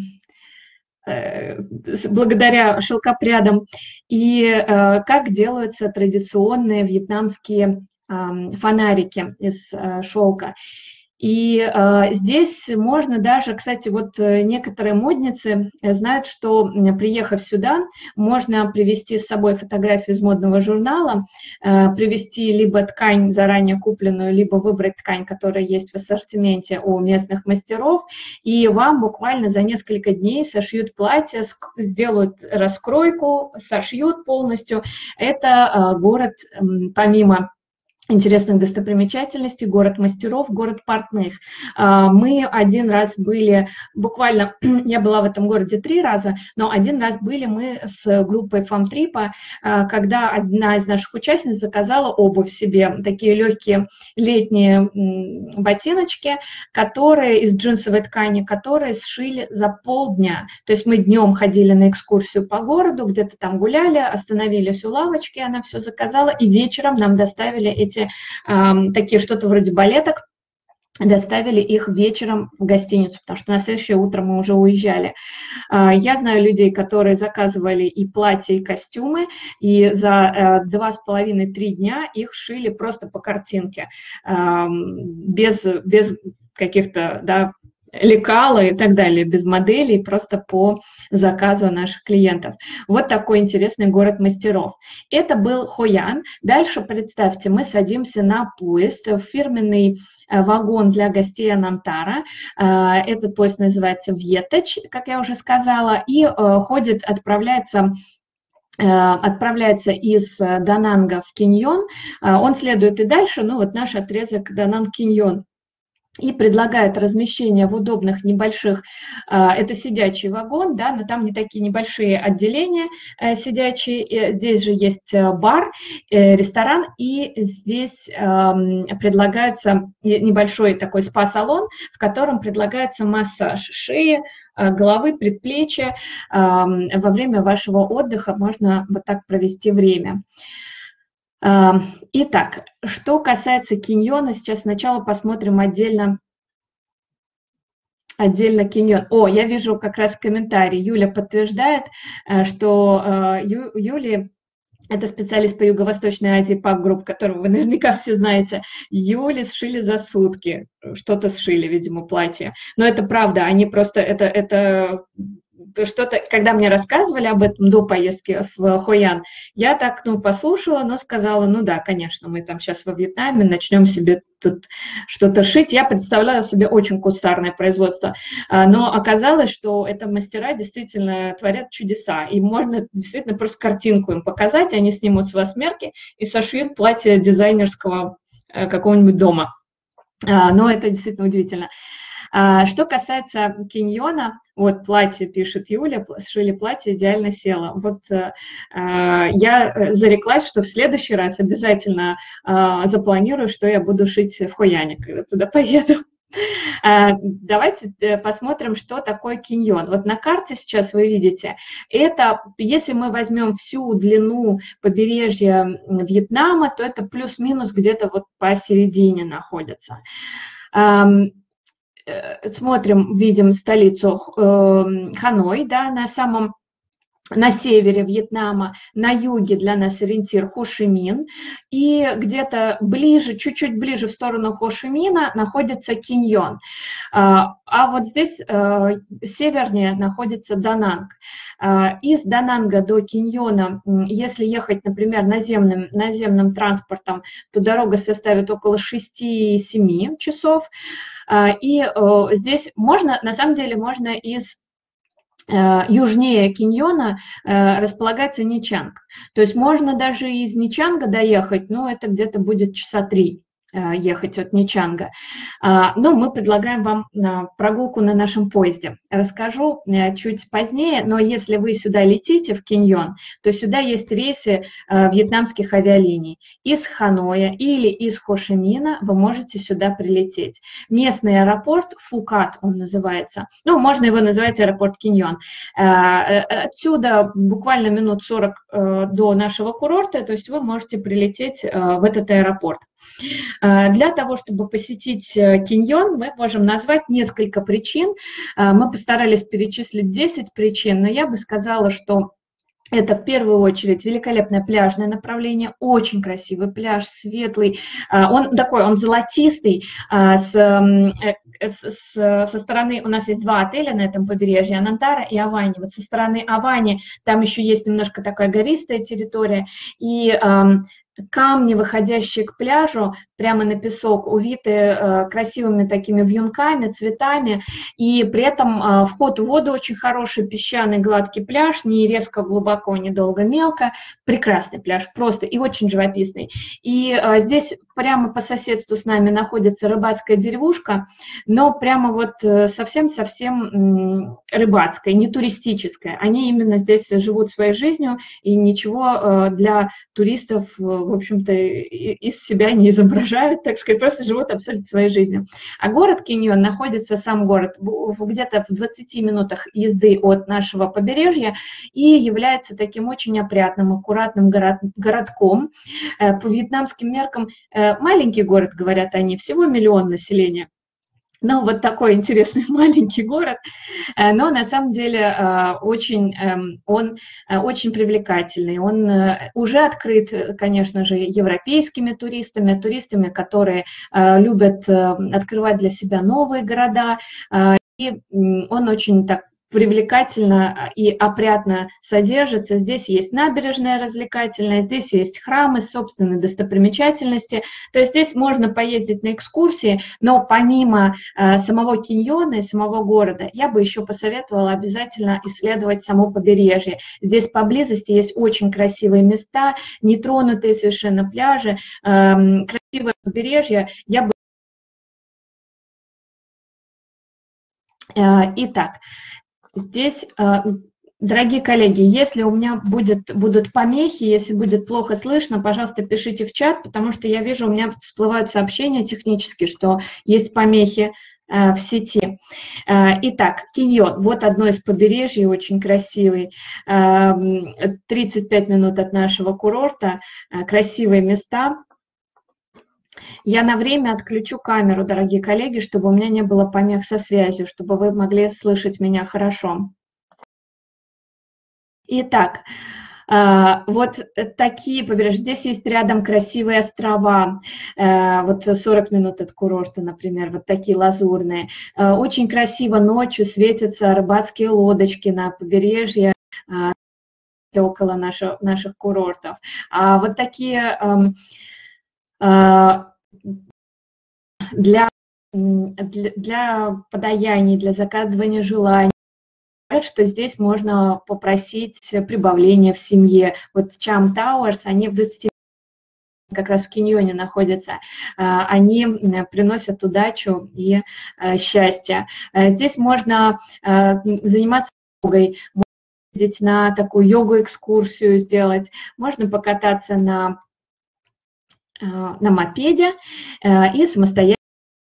благодаря шелкопрядам, и как делаются традиционные вьетнамские фонарики из шелка. И здесь можно даже, кстати, вот некоторые модницы знают, что, приехав сюда, можно привезти с собой фотографию из модного журнала, привезти либо ткань заранее купленную, либо выбрать ткань, которая есть в ассортименте у местных мастеров, и вам буквально за несколько дней сошьют платье, сделают раскройку, сошьют полностью. Это город, помимо интересных достопримечательностей, город мастеров, город портных. Мы один раз были, буквально, я была в этом городе 3 раза, но один раз были мы с группой фам-трипа, когда одна из наших участниц заказала обувь себе, такие легкие летние ботиночки, которые из джинсовой ткани, которые сшили за полдня. То есть мы днем ходили на экскурсию по городу, где-то там гуляли, остановились у лавочки, она все заказала, и вечером нам доставили эти такие что-то вроде балеток, доставили их вечером в гостиницу, потому что на следующее утро мы уже уезжали. Я знаю людей, которые заказывали и платья, и костюмы, и за 2,5-3 дня их шили просто по картинке, без каких-то, да, лекала и так далее, без моделей, просто по заказу наших клиентов. Вот такой интересный город мастеров. Это был Хойян. Дальше, представьте, мы садимся на поезд, в фирменный вагон для гостей Анантара. Этот поезд называется Вьетач, как я уже сказала, и отправляется из Дананга в Киньон. Он следует и дальше, но вот наш отрезок Дананг-Киньон. И предлагает размещение в удобных небольших, это сидячий вагон, да, но там не такие небольшие отделения сидячие, здесь же есть бар, ресторан, и здесь предлагается небольшой такой спа-салон, в котором предлагается массаж шеи, головы, предплечья. Во время вашего отдыха можно вот так провести время. Итак, что касается Киньона, сейчас сначала посмотрим отдельно Киньон. О, я вижу как раз комментарий. Юля подтверждает, что Юли, это специалист по Юго-Восточной Азии, ПАК-групп, которого вы наверняка все знаете, Юли сшили за сутки. Что-то сшили, видимо, платье. Но это правда, они просто, это что-то, когда мне рассказывали об этом до поездки в Хойян, я так, послушала, но сказала, да, конечно, мы там сейчас во Вьетнаме начнем себе тут что-то шить. Я представляла себе очень кустарное производство, но оказалось, что это мастера действительно творят чудеса, и можно действительно просто картинку им показать, они снимут с вас мерки и сошьют платье дизайнерского какого-нибудь дома. Но это действительно удивительно. Что касается Киньона, вот платье, пишет Юля, сшили платье, идеально село. Вот я зареклась, что в следующий раз обязательно запланирую, что я буду шить в Хойяне, когда туда поеду. Давайте посмотрим, что такое Киньон. Вот на карте сейчас вы видите, это, если мы возьмем всю длину побережья Вьетнама, то это плюс-минус где-то вот посередине находится. Смотрим, видим столицу Ханой, да, на севере Вьетнама, на юге для нас ориентир Хошимин, и где-то ближе, чуть-чуть ближе в сторону Хошимина находится Киньон, а вот здесь севернее находится Дананг. Из Дананга до Киньона, если ехать, например, наземным транспортом, то дорога составит около 6-7 часов, и здесь на самом деле можно из южнее Киньона располагается Ничанг. То есть можно даже из Ничанга доехать, но это где-то будет часа 3 ехать от Ничанга. Но мы предлагаем вам прогулку на нашем поезде. Расскажу чуть позднее, но если вы сюда летите, в Киньон, то сюда есть рейсы вьетнамских авиалиний. Из Ханоя или из Хошимина вы можете сюда прилететь. Местный аэропорт, Фукат он называется, можно его называть аэропорт Киньон. Отсюда буквально минут 40 до нашего курорта, то есть вы можете прилететь в этот аэропорт. Для того, чтобы посетить Киньон, мы можем назвать несколько причин. Мы постарались перечислить 10 причин, но я бы сказала, что это в первую очередь великолепное пляжное направление, очень красивый пляж, светлый, он золотистый, со стороны, у нас есть 2 отеля на этом побережье, Анантара и Авани. Вот со стороны Авани там еще есть немножко такая гористая территория, и камни, выходящие к пляжу, прямо на песок, увиты красивыми такими вьюнками, цветами, и при этом вход в воду очень хороший, песчаный, гладкий пляж, не резко глубоко, не долго мелко, прекрасный пляж, просто и очень живописный. И здесь прямо по соседству с нами находится рыбацкая деревушка, но прямо вот совсем-совсем рыбацкая, не туристическая. Они именно здесь живут своей жизнью, и ничего для туристов, в общем-то, из себя не изображают, так сказать, просто живут абсолютно своей жизнью. А город Киньон находится, сам город, где-то в 20 минутах езды от нашего побережья и является таким очень опрятным, аккуратным городком. По вьетнамским меркам маленький город, говорят они, всего 1 миллион населения. Вот такой интересный маленький город, но на самом деле он очень привлекательный. Он уже открыт, конечно же, европейскими туристами, которые любят открывать для себя новые города. он очень так привлекательно и опрятно содержится. Здесь есть набережная развлекательная, здесь есть храмы, собственные достопримечательности. То есть здесь можно поездить на экскурсии, но помимо самого Киньона и самого города, я бы еще посоветовала обязательно исследовать само побережье. Здесь поблизости есть очень красивые места, нетронутые совершенно пляжи, красивое побережье. Итак, здесь, дорогие коллеги, если у меня будут помехи, если будет плохо слышно, пожалуйста, пишите в чат, потому что я вижу, у меня всплывают сообщения технически, что есть помехи в сети. Итак, Киньон, вот одно из побережий, очень красивый, 35 минут от нашего курорта, красивые места. Я на время отключу камеру, дорогие коллеги, чтобы у меня не было помех со связью, чтобы вы могли слышать меня хорошо. Итак, вот такие побережья. Здесь есть рядом красивые острова, вот 40 минут от курорта, например, вот такие лазурные. Очень красиво ночью светятся рыбацкие лодочки на побережье около наших курортов. Вот такие для подаяний, для загадывания желаний, что здесь можно попросить прибавления в семье. Вот Чам Тауэрс, они в 20 как раз в Киньоне находятся, они приносят удачу и счастье. Здесь можно заниматься йогой, можно ездить на такую йогу-экскурсию сделать, можно покататься на мопеде и самостоятельно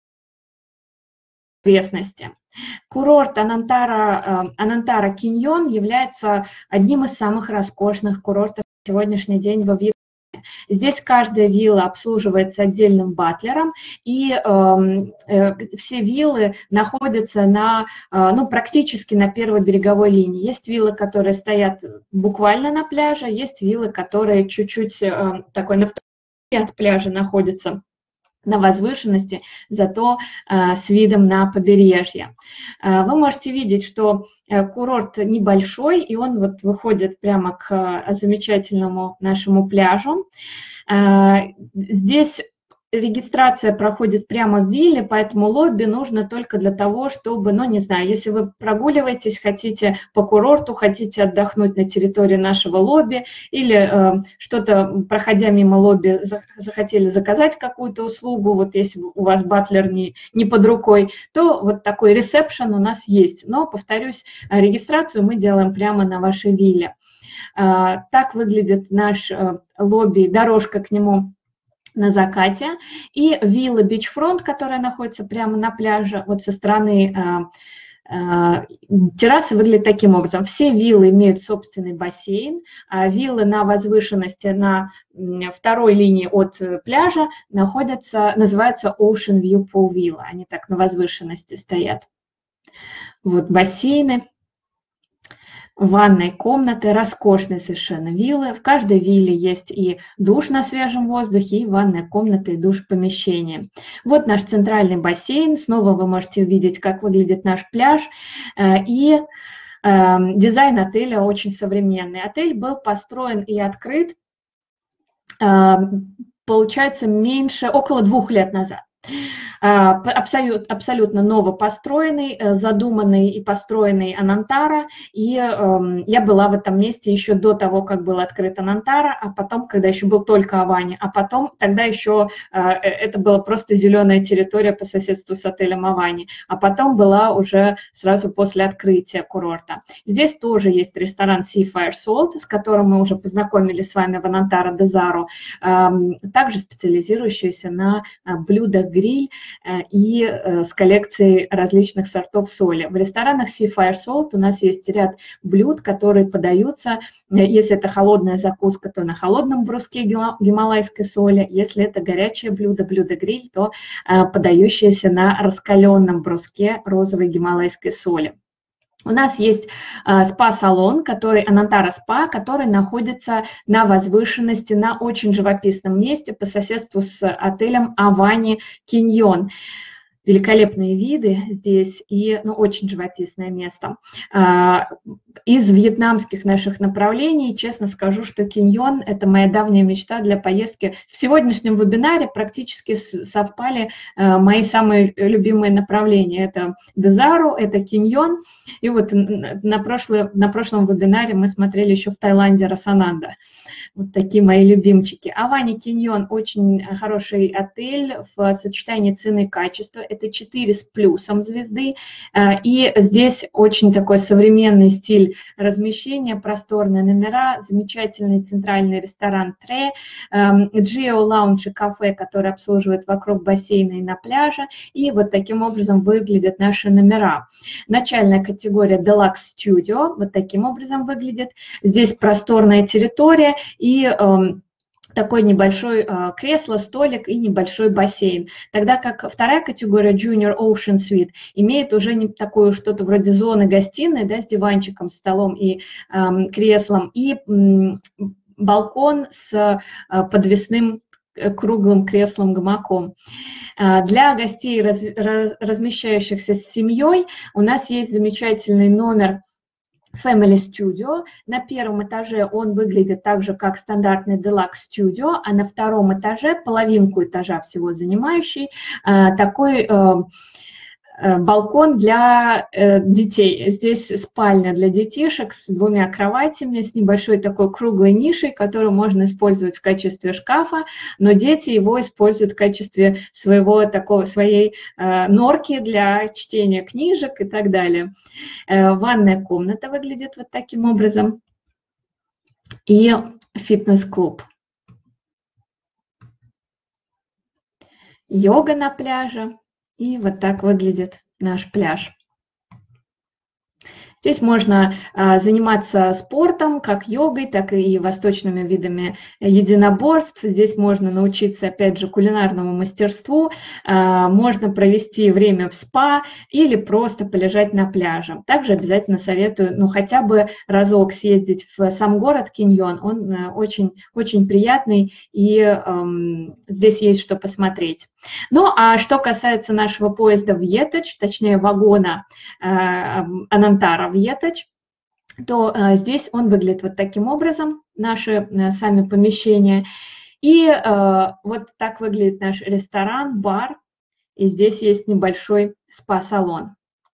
в окрестности. Курорт Анантара Киньон является одним из самых роскошных курортов на сегодняшний день во Вьетнаме. Здесь каждая вилла обслуживается отдельным батлером, и все виллы находятся практически на первой береговой линии. Есть виллы, которые стоят буквально на пляже, есть виллы, которые чуть-чуть такой на второй от пляжа находятся на возвышенности, зато с видом на побережье. Вы можете видеть, что курорт небольшой, и он вот выходит прямо к замечательному нашему пляжу. Здесь регистрация проходит прямо в вилле, поэтому лобби нужно только для того, чтобы, не знаю, если вы прогуливаетесь, хотите по курорту, хотите отдохнуть на территории нашего лобби или что-то, проходя мимо лобби, захотели заказать какую-то услугу, вот если у вас батлер не под рукой, то вот такой ресепшн у нас есть. Но, повторюсь, регистрацию мы делаем прямо на вашей вилле. Так выглядит наш лобби, дорожка к нему на закате, и вилла Бичфронт, которая находится прямо на пляже, вот со стороны террасы выглядит таким образом. Все виллы имеют собственный бассейн, виллы на возвышенности на второй линии от пляжа называются Ocean View Pool Villa, они так на возвышенности стоят. Вот бассейны. Ванной комнаты, роскошные совершенно виллы. В каждой вилле есть и душ на свежем воздухе, и ванная комната, и душ в помещении. Вот наш центральный бассейн. Снова вы можете увидеть, как выглядит наш пляж. И дизайн отеля очень современный. Отель был построен и открыт, получается, около 2 лет назад. Абсолютно новопостроенный, задуманный и построенный Анантара, и я была в этом месте еще до того, как был открыт Анантара, а потом, когда еще был только Авани, а потом, тогда еще это была просто зеленая территория по соседству с отелем Авани, а потом была уже сразу после открытия курорта. Здесь тоже есть ресторан Seafire Salt, с которым мы уже познакомились с вами в Анантара Дезаро, также специализирующийся на блюдах-гриль, и с коллекцией различных сортов соли. В ресторанах Seafire Salt у нас есть ряд блюд, которые подаются, если это холодная закуска, то на холодном бруске гималайской соли, если это горячее блюдо-гриль, то подающееся на раскаленном бруске розовой гималайской соли. У нас есть спа-салон, Анантара Спа, который находится на возвышенности, на очень живописном месте по соседству с отелем Авани Киньон. великолепные виды здесь и очень живописное место. Из вьетнамских наших направлений, честно скажу, что Киньон – это моя давняя мечта для поездки. В сегодняшнем вебинаре практически совпали мои самые любимые направления. Это Дезару, это Киньон. И вот на прошлом вебинаре мы смотрели еще в Таиланде Расананда. Вот такие мои любимчики. Авани Киньон – очень хороший отель в сочетании цены и качества. Это 4 с плюсом звезды. И здесь очень такой современный стиль размещения, просторные номера, замечательный центральный ресторан Тре, Джио Лаунж и кафе, который обслуживает вокруг бассейна и на пляже. И вот таким образом выглядят наши номера. Начальная категория Deluxe Studio вот таким образом выглядит. Здесь просторная территория и такой небольшой кресло, столик и небольшой бассейн. Тогда как вторая категория Junior Ocean Suite имеет уже не такую что-то вроде зоны гостиной, да, с диванчиком, столом и креслом, и балкон с подвесным круглым креслом-гамаком. Для гостей, размещающихся с семьей, у нас есть замечательный номер Family Studio. На первом этаже он выглядит так же, как стандартный Deluxe Studio, а на втором этаже, половинку этажа всего занимающий, такой балкон для детей. Здесь спальня для детишек с 2 кроватями, с небольшой такой круглой нишей, которую можно использовать в качестве шкафа, но дети его используют в качестве своей норки для чтения книжек и так далее. Ванная комната выглядит вот таким образом. И фитнес-клуб. Йога на пляже. И вот так выглядит наш пляж. Здесь можно заниматься спортом, как йогой, так и восточными видами единоборств. Здесь можно научиться, опять же, кулинарному мастерству, можно провести время в спа или просто полежать на пляже. Также обязательно советую, хотя бы разок съездить в сам город Киньон. Он очень, очень приятный, и здесь есть что посмотреть. Ну, а что касается нашего поезда Viettage, точнее вагона Анантара Viettage, то здесь он выглядит вот таким образом, наши сами помещения. И вот так выглядит наш ресторан, бар, и здесь есть небольшой спа-салон.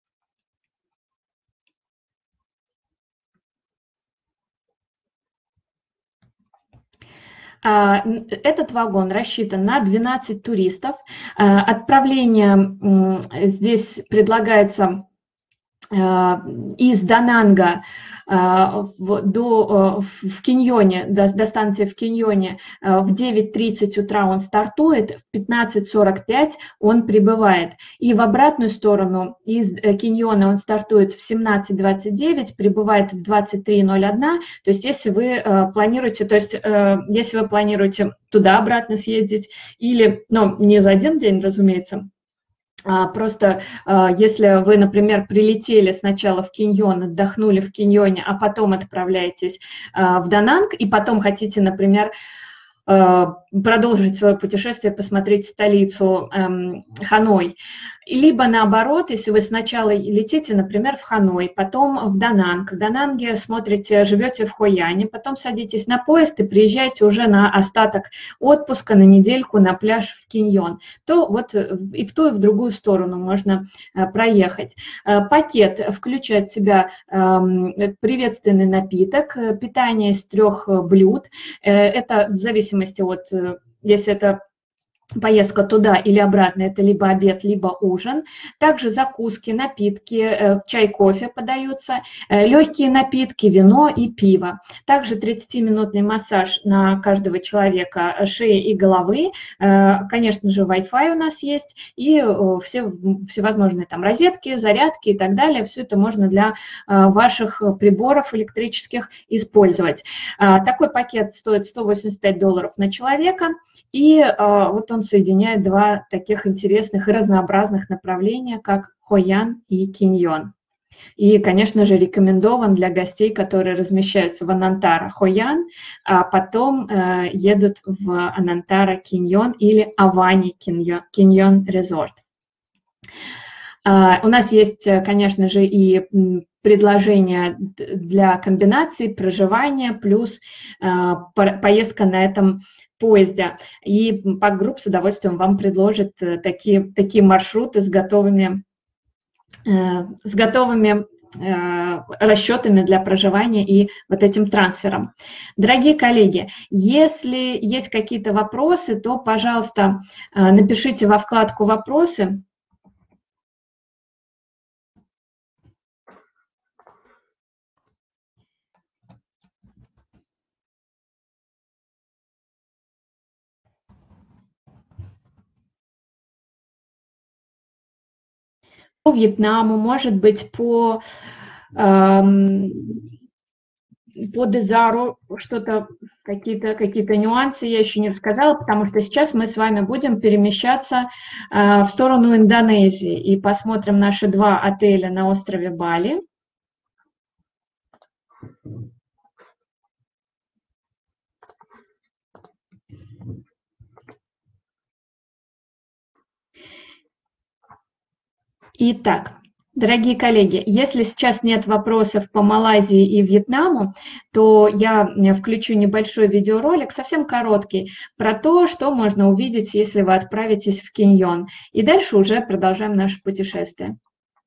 Этот вагон рассчитан на 12 туристов. Отправление здесь предлагается из Дананга в Киньоне, до станции в Киньоне в 9:30 утра он стартует, в 15:45 он прибывает. И в обратную сторону из Киньона он стартует в 17:29, прибывает в 23:01. То есть если вы планируете туда-обратно съездить, или, не за один день, разумеется, просто если вы, например, прилетели сначала в Киньон, отдохнули в Киньоне, а потом отправляетесь в Дананг, и потом хотите, например, продолжить свое путешествие, посмотреть столицу Ханой. Либо наоборот, если вы сначала летите, например, в Ханой, потом в Дананг, в Дананге живете в Хойяне, потом садитесь на поезд и приезжаете уже на остаток отпуска, на недельку на пляж в Киньон, то вот и в ту, и в другую сторону можно проехать. Пакет включает в себя приветственный напиток, питание из 3 блюд. Это в зависимости от, если это поездка туда или обратно, это либо обед, либо ужин. Также закуски, напитки, чай, кофе подаются, легкие напитки, вино и пиво. Также 30-минутный массаж на каждого человека шеи и головы. Конечно же, Wi-Fi у нас есть и всевозможные там розетки, зарядки и так далее. Все это можно для ваших приборов электрических использовать. Такой пакет стоит $185 на человека, и вот он соединяет 2 таких интересных и разнообразных направления, как Хойян и Киньон. И, конечно же, рекомендован для гостей, которые размещаются в Анантара Хойян, а потом едут в Анантара Киньон или Авани Киньон Резорт. У нас есть, конечно же, и предложение для комбинации проживания плюс поездка на этом поезде. И Пакгрупп с удовольствием вам предложит такие маршруты с готовыми расчетами для проживания и вот этим трансфером. Дорогие коллеги, если есть какие-то вопросы, то, пожалуйста, напишите во вкладку «Вопросы». По Вьетнаму, может быть, по Дезару что-то, какие-то нюансы я еще не рассказала, потому что сейчас мы с вами будем перемещаться в сторону Индонезии и посмотрим наши 2 отеля на острове Бали. Итак, дорогие коллеги, если сейчас нет вопросов по Малайзии и Вьетнаму, то я включу небольшой видеоролик, совсем короткий, про то, что можно увидеть, если вы отправитесь в Киньон. И дальше уже продолжаем наше путешествие.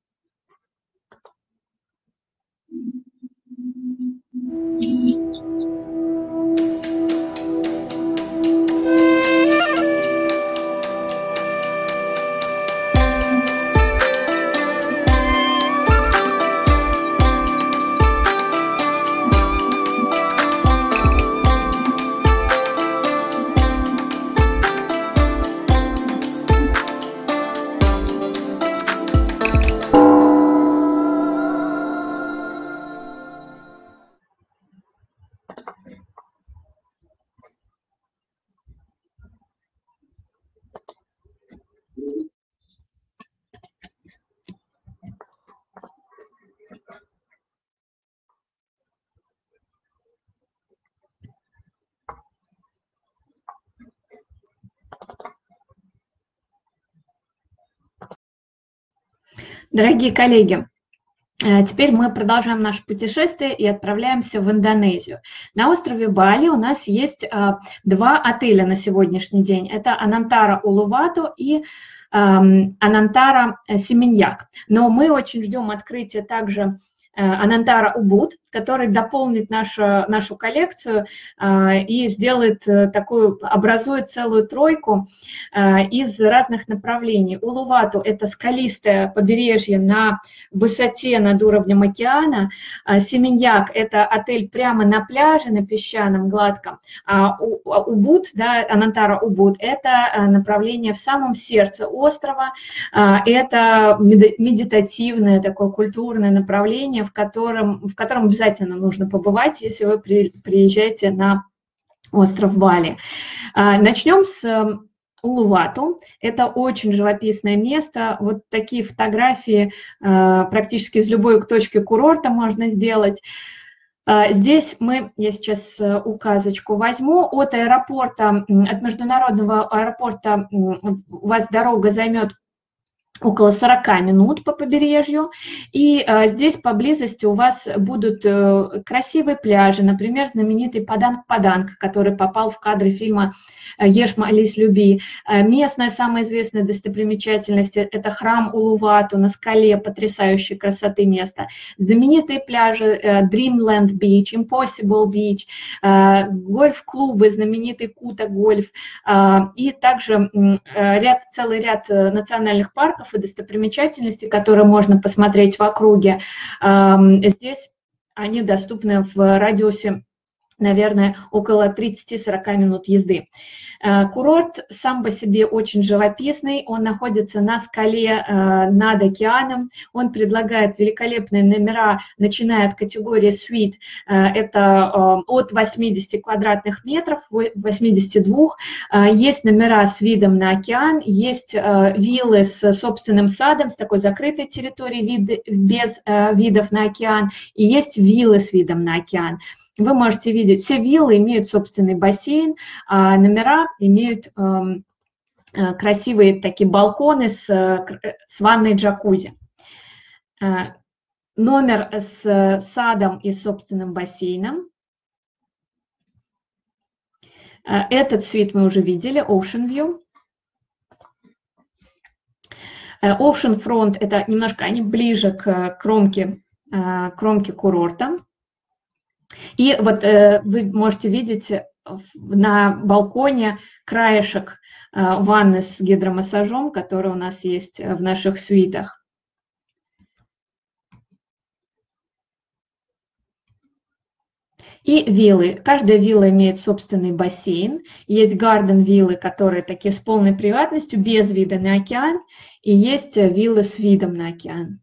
Дорогие коллеги, теперь мы продолжаем наше путешествие и отправляемся в Индонезию. На острове Бали у нас есть 2 отеля на сегодняшний день. Это Анантара Улувату и Анантара Семеньяк. Но мы очень ждем открытия также Анантара Убуд, который дополнит нашу коллекцию и сделает образует целую тройку из разных направлений. Улувату – это скалистое побережье на высоте над уровнем океана. Семеньяк – это отель прямо на пляже, на песчаном, гладком. Убуд, да, Анантара Убуд – это направление в самом сердце острова. Это медитативное, такое культурное направление, в котором обязательно нужно побывать, если вы приезжаете на остров Бали. Начнем с Улувату. Это очень живописное место. Вот такие фотографии практически из любой точки курорта можно сделать. Здесь я сейчас указочку возьму. От международного аэропорта у вас дорога займет около 40 минут по побережью, и здесь поблизости у вас будут красивые пляжи, например, знаменитый Паданг-Паданг, который попал в кадры фильма «Ешь, молись, люби». Местная самая известная достопримечательность – это храм Улувату на скале, потрясающей красоты место. Знаменитые пляжи Dreamland Beach, Impossible Beach, гольф-клубы, знаменитый Кута гольф, и также целый ряд национальных парков и достопримечательностей, которые можно посмотреть в округе. Здесь они доступны в радиусе, наверное, около 30-40 минут езды. Курорт сам по себе очень живописный, он находится на скале над океаном, он предлагает великолепные номера, начиная от категории suite, это от 80 квадратных метров, 82, есть номера с видом на океан, есть виллы с собственным садом, с такой закрытой территорией без видов на океан, и есть виллы с видом на океан. Вы можете видеть, все виллы имеют собственный бассейн, а номера имеют красивые такие балконы с ванной джакузи. Номер с садом и собственным бассейном. Этот свит мы уже видели, Ocean View. Ocean Front – это немножко они ближе к кромке курорта. И вот вы можете видеть на балконе краешек ванны с гидромассажом, который у нас есть в наших свитах. И виллы. Каждая вилла имеет собственный бассейн. Есть гарден-виллы, которые такие с полной приватностью, без вида на океан. И есть виллы с видом на океан.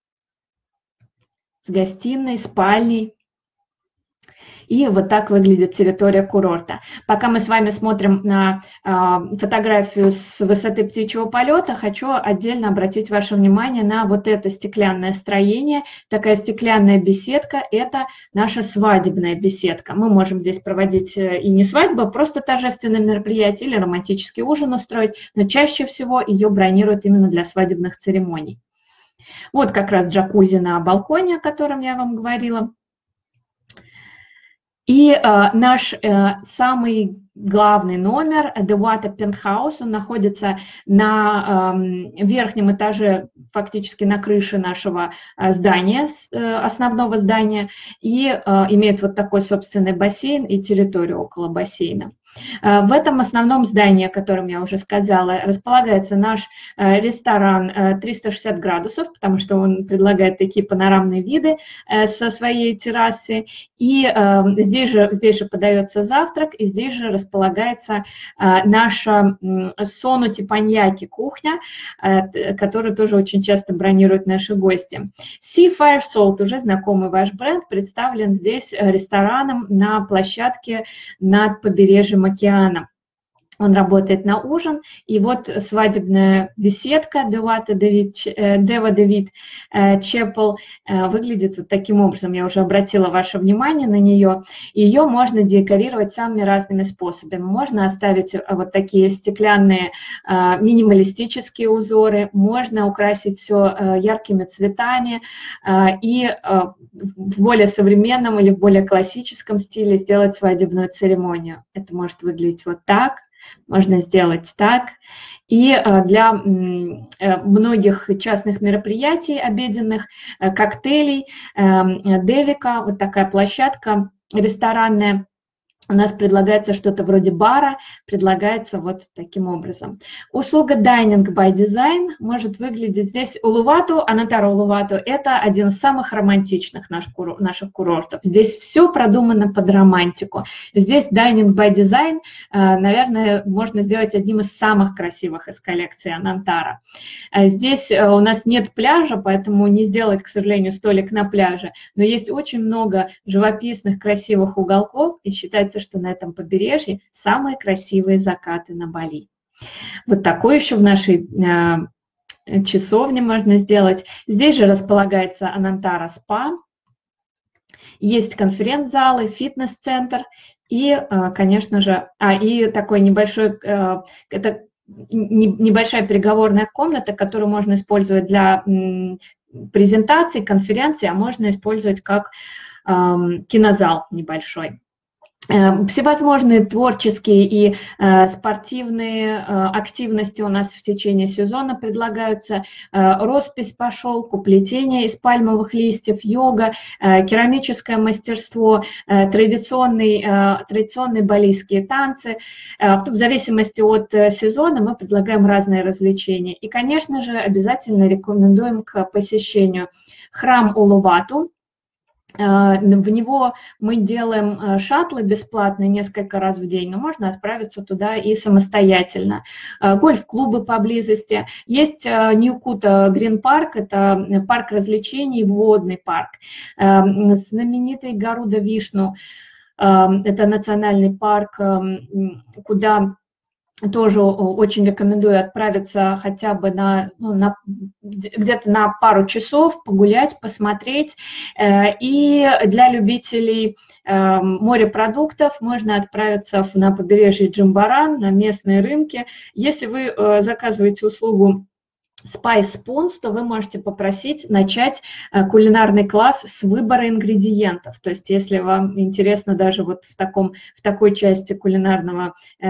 С гостиной, спальней. И вот так выглядит территория курорта. Пока мы с вами смотрим на фотографию с высоты птичьего полета, хочу отдельно обратить ваше внимание на вот это стеклянное строение. Такая стеклянная беседка – это наша свадебная беседка. Мы можем здесь проводить и не свадьбу, а просто торжественное мероприятие или романтический ужин устроить, но чаще всего ее бронируют именно для свадебных церемоний. Вот как раз джакузи на балконе, о котором я вам говорила. И наш самый главный номер, The Water Penthouse, он находится на верхнем этаже, фактически на крыше нашего здания, основного здания, и имеет вот такой собственный бассейн и территорию около бассейна. В этом основном здании, о котором я уже сказала, располагается наш ресторан 360 градусов, потому что он предлагает такие панорамные виды со своей террасы. И здесь же подается завтрак, и здесь же располагается наша Сону Тепаньяки кухня, которую тоже очень часто бронируют наши гости. Sea Fire Salt, уже знакомый ваш бренд, представлен здесь рестораном на площадке над побережьем океана. Он работает на ужин, и вот свадебная беседка Дева Давид Чепел выглядит вот таким образом. Я уже обратила ваше внимание на нее. Ее можно декорировать самыми разными способами. Можно оставить вот такие стеклянные минималистические узоры, можно украсить все яркими цветами и в более современном или в более классическом стиле сделать свадебную церемонию. Это может выглядеть вот так. Можно сделать так. И для многих частных мероприятий, обеденных, коктейлей, Девика, вот такая площадка ресторанная, у нас предлагается что-то вроде бара, предлагается вот таким образом. Услуга Dining by Design может выглядеть здесь Улувату, Анантара Улувату – это один из самых романтичных наших курортов. Здесь все продумано под романтику. Здесь Dining by Design, наверное, можно сделать одним из самых красивых из коллекции Анантара. Здесь у нас нет пляжа, поэтому не сделать, к сожалению, столик на пляже, но есть очень много живописных, красивых уголков, и считается, что на этом побережье самые красивые закаты на Бали. Вот такое еще в нашей часовне можно сделать. Здесь же располагается Анантара спа, есть конференц-залы, фитнес-центр и, конечно же, и такой небольшой, это небольшая переговорная комната, которую можно использовать для презентаций, конференций, а можно использовать как кинозал небольшой. Всевозможные творческие и спортивные активности у нас в течение сезона предлагаются. Роспись по шелку, плетение из пальмовых листьев, йога, керамическое мастерство, традиционные балийские танцы. В зависимости от сезона мы предлагаем разные развлечения. И, конечно же, обязательно рекомендуем к посещению храм Улувату. В него мы делаем шаттлы бесплатные несколько раз в день, но можно отправиться туда и самостоятельно. Гольф-клубы поблизости. Есть Нью-Кута Грин-парк, это парк развлечений, водный парк. Знаменитый Гаруда-Вишну, это национальный парк, куда тоже очень рекомендую отправиться хотя бы где-то на пару часов погулять, посмотреть. И для любителей морепродуктов можно отправиться на побережье Джимбаран, на местные рынки. Если вы заказываете услугу Spice Spoons, то вы можете попросить начать кулинарный класс с выбора ингредиентов. То есть, если вам интересно даже вот в такой части кулинарного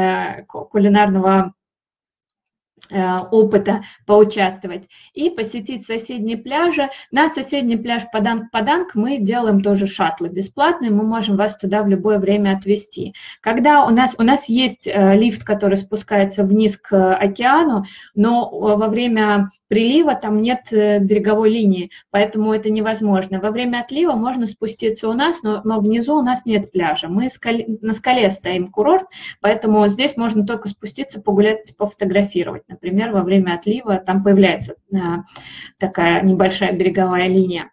опыта поучаствовать и посетить соседние пляжи. На соседний пляж Паданг-Паданг мы делаем тоже шаттлы бесплатные, мы можем вас туда в любое время отвезти. Когда у нас есть лифт, который спускается вниз к океану, но во время прилива там нет береговой линии, поэтому это невозможно. Во время отлива можно спуститься у нас, но внизу у нас нет пляжа. Мы на скале стоим, курорт, поэтому здесь можно только спуститься, погулять, пофотографировать. Например, во время отлива там появляется такая небольшая береговая линия.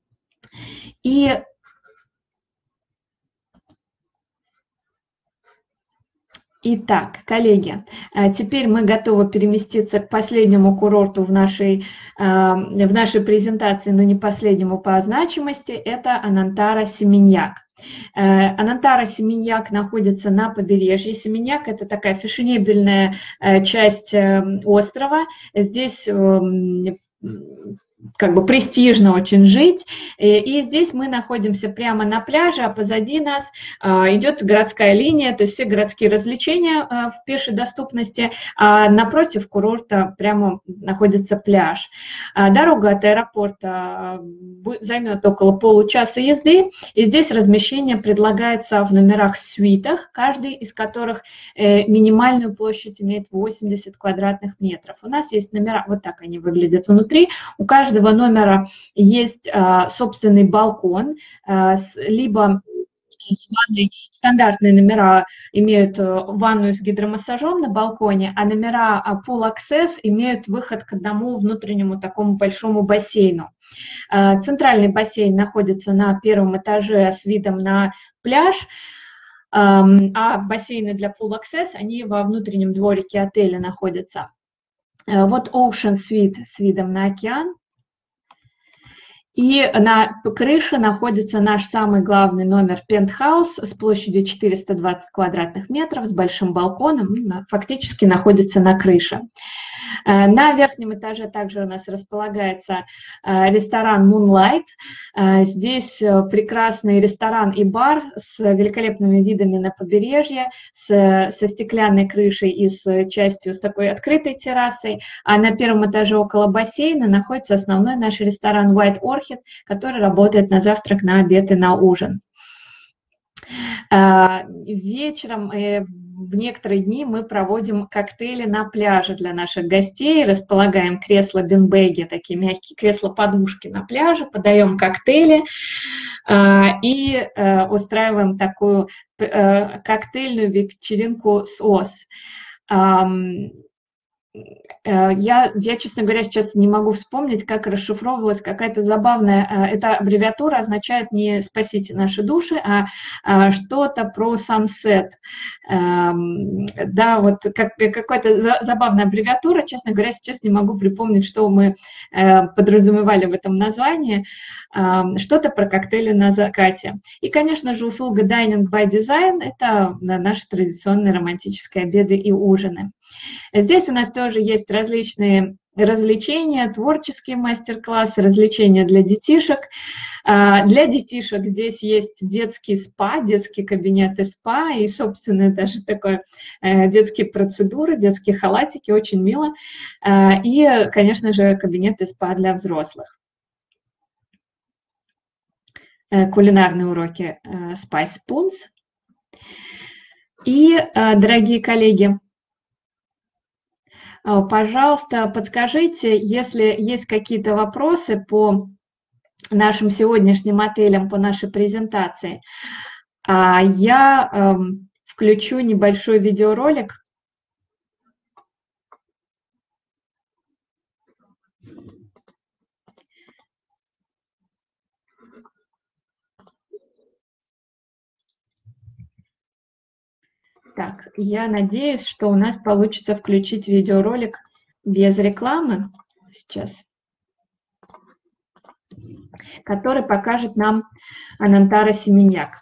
Итак, коллеги, теперь мы готовы переместиться к последнему курорту в нашей презентации, но не последнему по значимости, это Анантара-Семеньяк. Анантара-Семеньяк находится на побережье. Семеньяк – это такая фешенебельная часть острова. Здесь как бы престижно очень жить. И здесь мы находимся прямо на пляже, а позади нас идет городская линия, то есть все городские развлечения в пешей доступности, а напротив курорта прямо находится пляж. Дорога от аэропорта займет около получаса езды, и здесь размещение предлагается в номерах-сюитах, каждый из которых минимальную площадь имеет 80 квадратных метров. У нас есть номера, вот так они выглядят внутри, у каждого номера есть собственный балкон, либо с ванной. Стандартные номера имеют ванную с гидромассажом на балконе, а номера Pool Access имеют выход к одному внутреннему такому большому бассейну. Центральный бассейн находится на первом этаже с видом на пляж, а бассейны для Pool Access, они во внутреннем дворике отеля находятся. Вот Ocean Suite с видом на океан. И на крыше находится наш самый главный номер пентхаус с площадью 420 квадратных метров, с большим балконом, фактически находится на крыше. На верхнем этаже также у нас располагается ресторан Moonlight. Здесь прекрасный ресторан и бар с великолепными видами на побережье, со стеклянной крышей и с частью с такой открытой террасой. А на первом этаже около бассейна находится основной наш ресторан White Orchid, который работает на завтрак, на обед и на ужин. Вечером в некоторые дни мы проводим коктейли на пляже для наших гостей, располагаем кресла-бинбеги, такие мягкие кресла-подушки на пляже, подаем коктейли и устраиваем такую коктейльную вечеринку с ОС. Я, честно говоря, сейчас не могу вспомнить, как расшифровывалась какая-то забавная... Эта аббревиатура означает не «спасите наши души», а что-то про sunset. Да, вот какая-то забавная аббревиатура. Честно говоря, сейчас не могу припомнить, что мы подразумевали в этом названии. Что-то про коктейли на закате. И, конечно же, услуга Dining by Design – это наши традиционные романтические обеды и ужины. Здесь у нас тоже есть различные развлечения, творческие мастер-классы, развлечения для детишек. Для детишек здесь есть детский спа, детские кабинеты спа и, собственно, даже такое детские процедуры, детские халатики, очень мило. И, конечно же, кабинеты спа для взрослых. Кулинарные уроки Spice Spoons. И, дорогие коллеги, пожалуйста, подскажите, если есть какие-то вопросы по нашим сегодняшним отелям, по нашей презентации. Я включу небольшой видеоролик. Так, я надеюсь, что у нас получится включить видеоролик без рекламы сейчас, который покажет нам Анантара Семеньяк.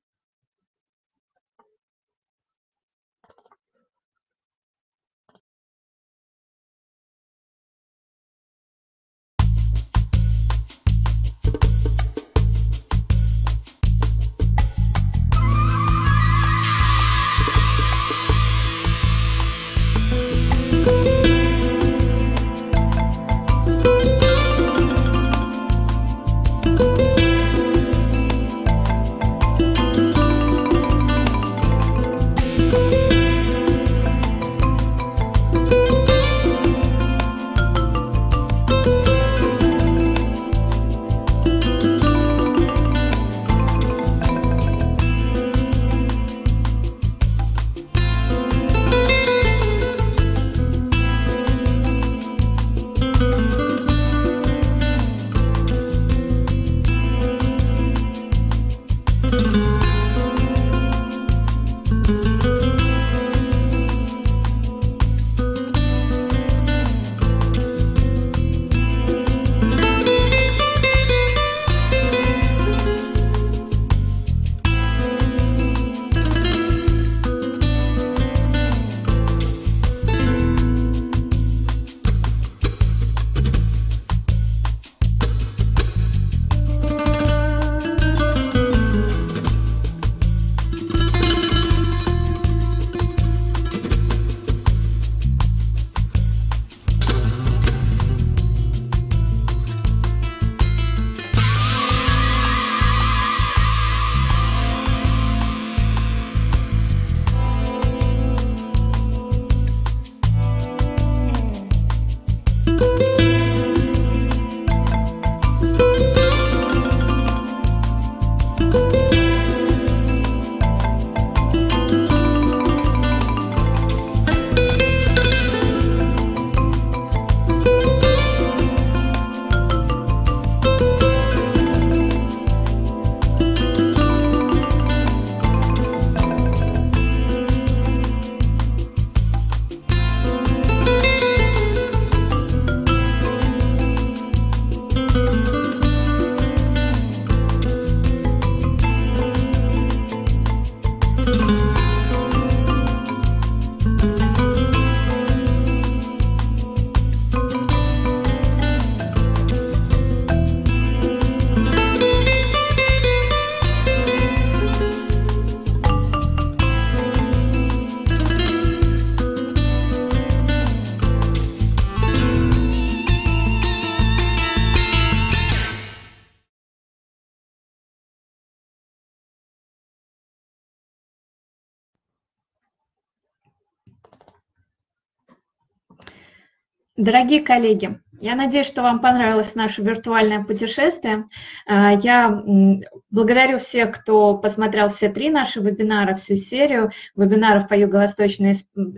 Дорогие коллеги, я надеюсь, что вам понравилось наше виртуальное путешествие. Я благодарю всех, кто посмотрел все 3 наши вебинара, всю серию вебинаров по Юго-Восточной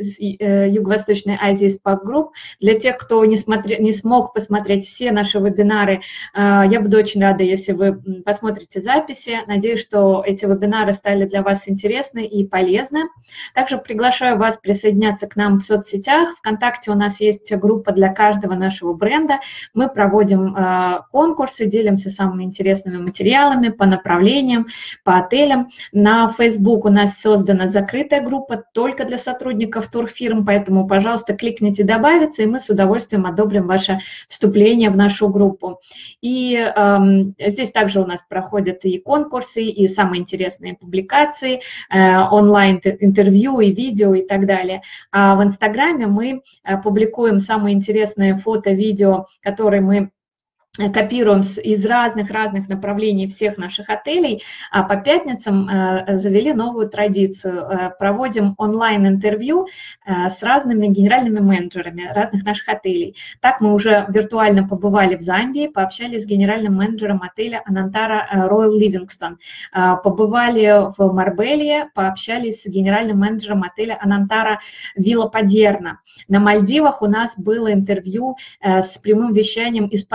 Азии SPAC Group. Для тех, кто не смог посмотреть все наши вебинары, я буду очень рада, если вы посмотрите записи. Надеюсь, что эти вебинары стали для вас интересны и полезны. Также приглашаю вас присоединяться к нам в соцсетях. ВКонтакте у нас есть группа для каждого нашего бренда. Мы проводим конкурсы, делимся самыми интересными материалами по направлениям, по отелям. На Facebook у нас создана закрытая группа только для сотрудников турфирм, поэтому, пожалуйста, кликните «Добавиться», и мы с удовольствием одобрим ваше вступление в нашу группу. И здесь также у нас проходят и конкурсы, и самые интересные публикации, онлайн-интервью и видео и так далее. А в Инстаграме мы публикуем самые интересные фото, видео, которые мы копируем из разных направлений всех наших отелей, а по пятницам завели новую традицию. Проводим онлайн-интервью с разными генеральными менеджерами разных наших отелей. Так мы уже виртуально побывали в Замбии, пообщались с генеральным менеджером отеля Анантара Royal Livingston. Побывали в Марбелье, пообщались с генеральным менеджером отеля Анантара Вилла Падерна. На Мальдивах у нас было интервью с прямым вещанием из подводного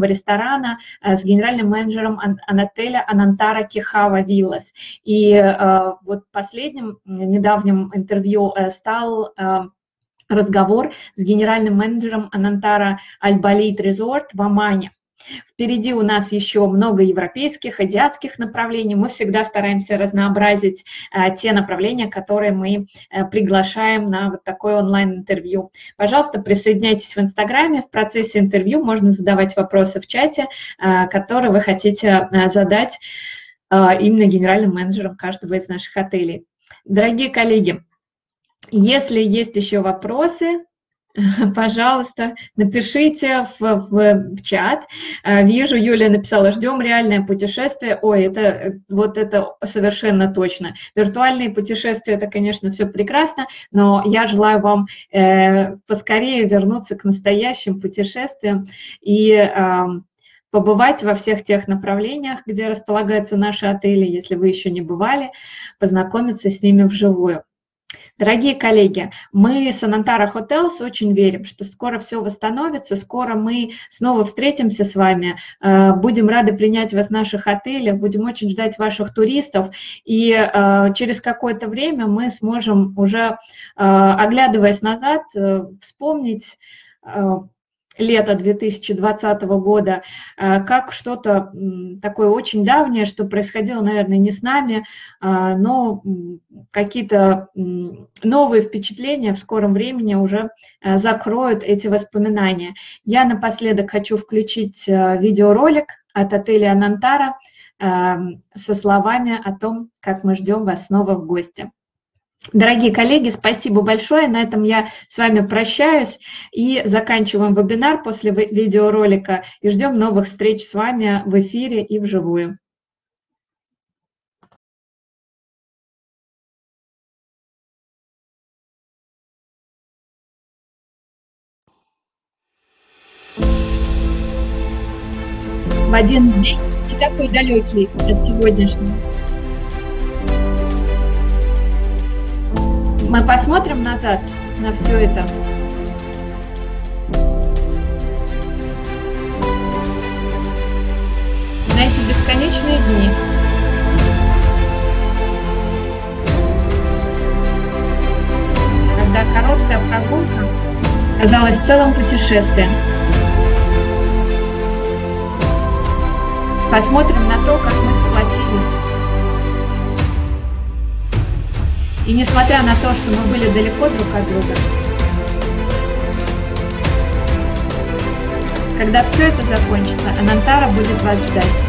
замечательного ресторана с генеральным менеджером отеля Анантара Кихава Виллас. И вот последним недавним интервью стал разговор с генеральным менеджером Анантара Аль-Балид Резорт в Омане. Впереди у нас еще много европейских, азиатских направлений. Мы всегда стараемся разнообразить те направления, которые мы приглашаем на вот такое онлайн-интервью. Пожалуйста, присоединяйтесь в Инстаграме. В процессе интервью можно задавать вопросы в чате, которые вы хотите задать именно генеральным менеджерам каждого из наших отелей. Дорогие коллеги, если есть еще вопросы, пожалуйста, напишите в чат. Вижу, Юлия написала: ждем реальное путешествие. Ой, это совершенно точно. Виртуальные путешествия — это, конечно, все прекрасно, но я желаю вам поскорее вернуться к настоящим путешествиям и побывать во всех тех направлениях, где располагаются наши отели, если вы еще не бывали, познакомиться с ними вживую. Дорогие коллеги, мы с Anantara Hotels очень верим, что скоро все восстановится, скоро мы снова встретимся с вами, будем рады принять вас в наших отелях, будем очень ждать ваших туристов, и через какое-то время мы сможем уже, оглядываясь назад, вспомнить лето 2020 года как что-то такое очень давнее, что происходило, наверное, не с нами, но какие-то новые впечатления в скором времени уже закроют эти воспоминания. Я напоследок хочу включить видеоролик от отеля Анантара со словами о том, как мы ждем вас снова в гости. Дорогие коллеги, спасибо большое. На этом я с вами прощаюсь и заканчиваем вебинар после видеоролика. И ждем новых встреч с вами в эфире и вживую. В один день, не такой далекий от сегодняшнего, мы посмотрим назад на все это. На эти бесконечные дни. Когда короткая прогулка казалась целым путешествием. Посмотрим на то, как мы сплотились. И несмотря на то, что мы были далеко друг от друга, когда все это закончится, Анантара будет вас ждать.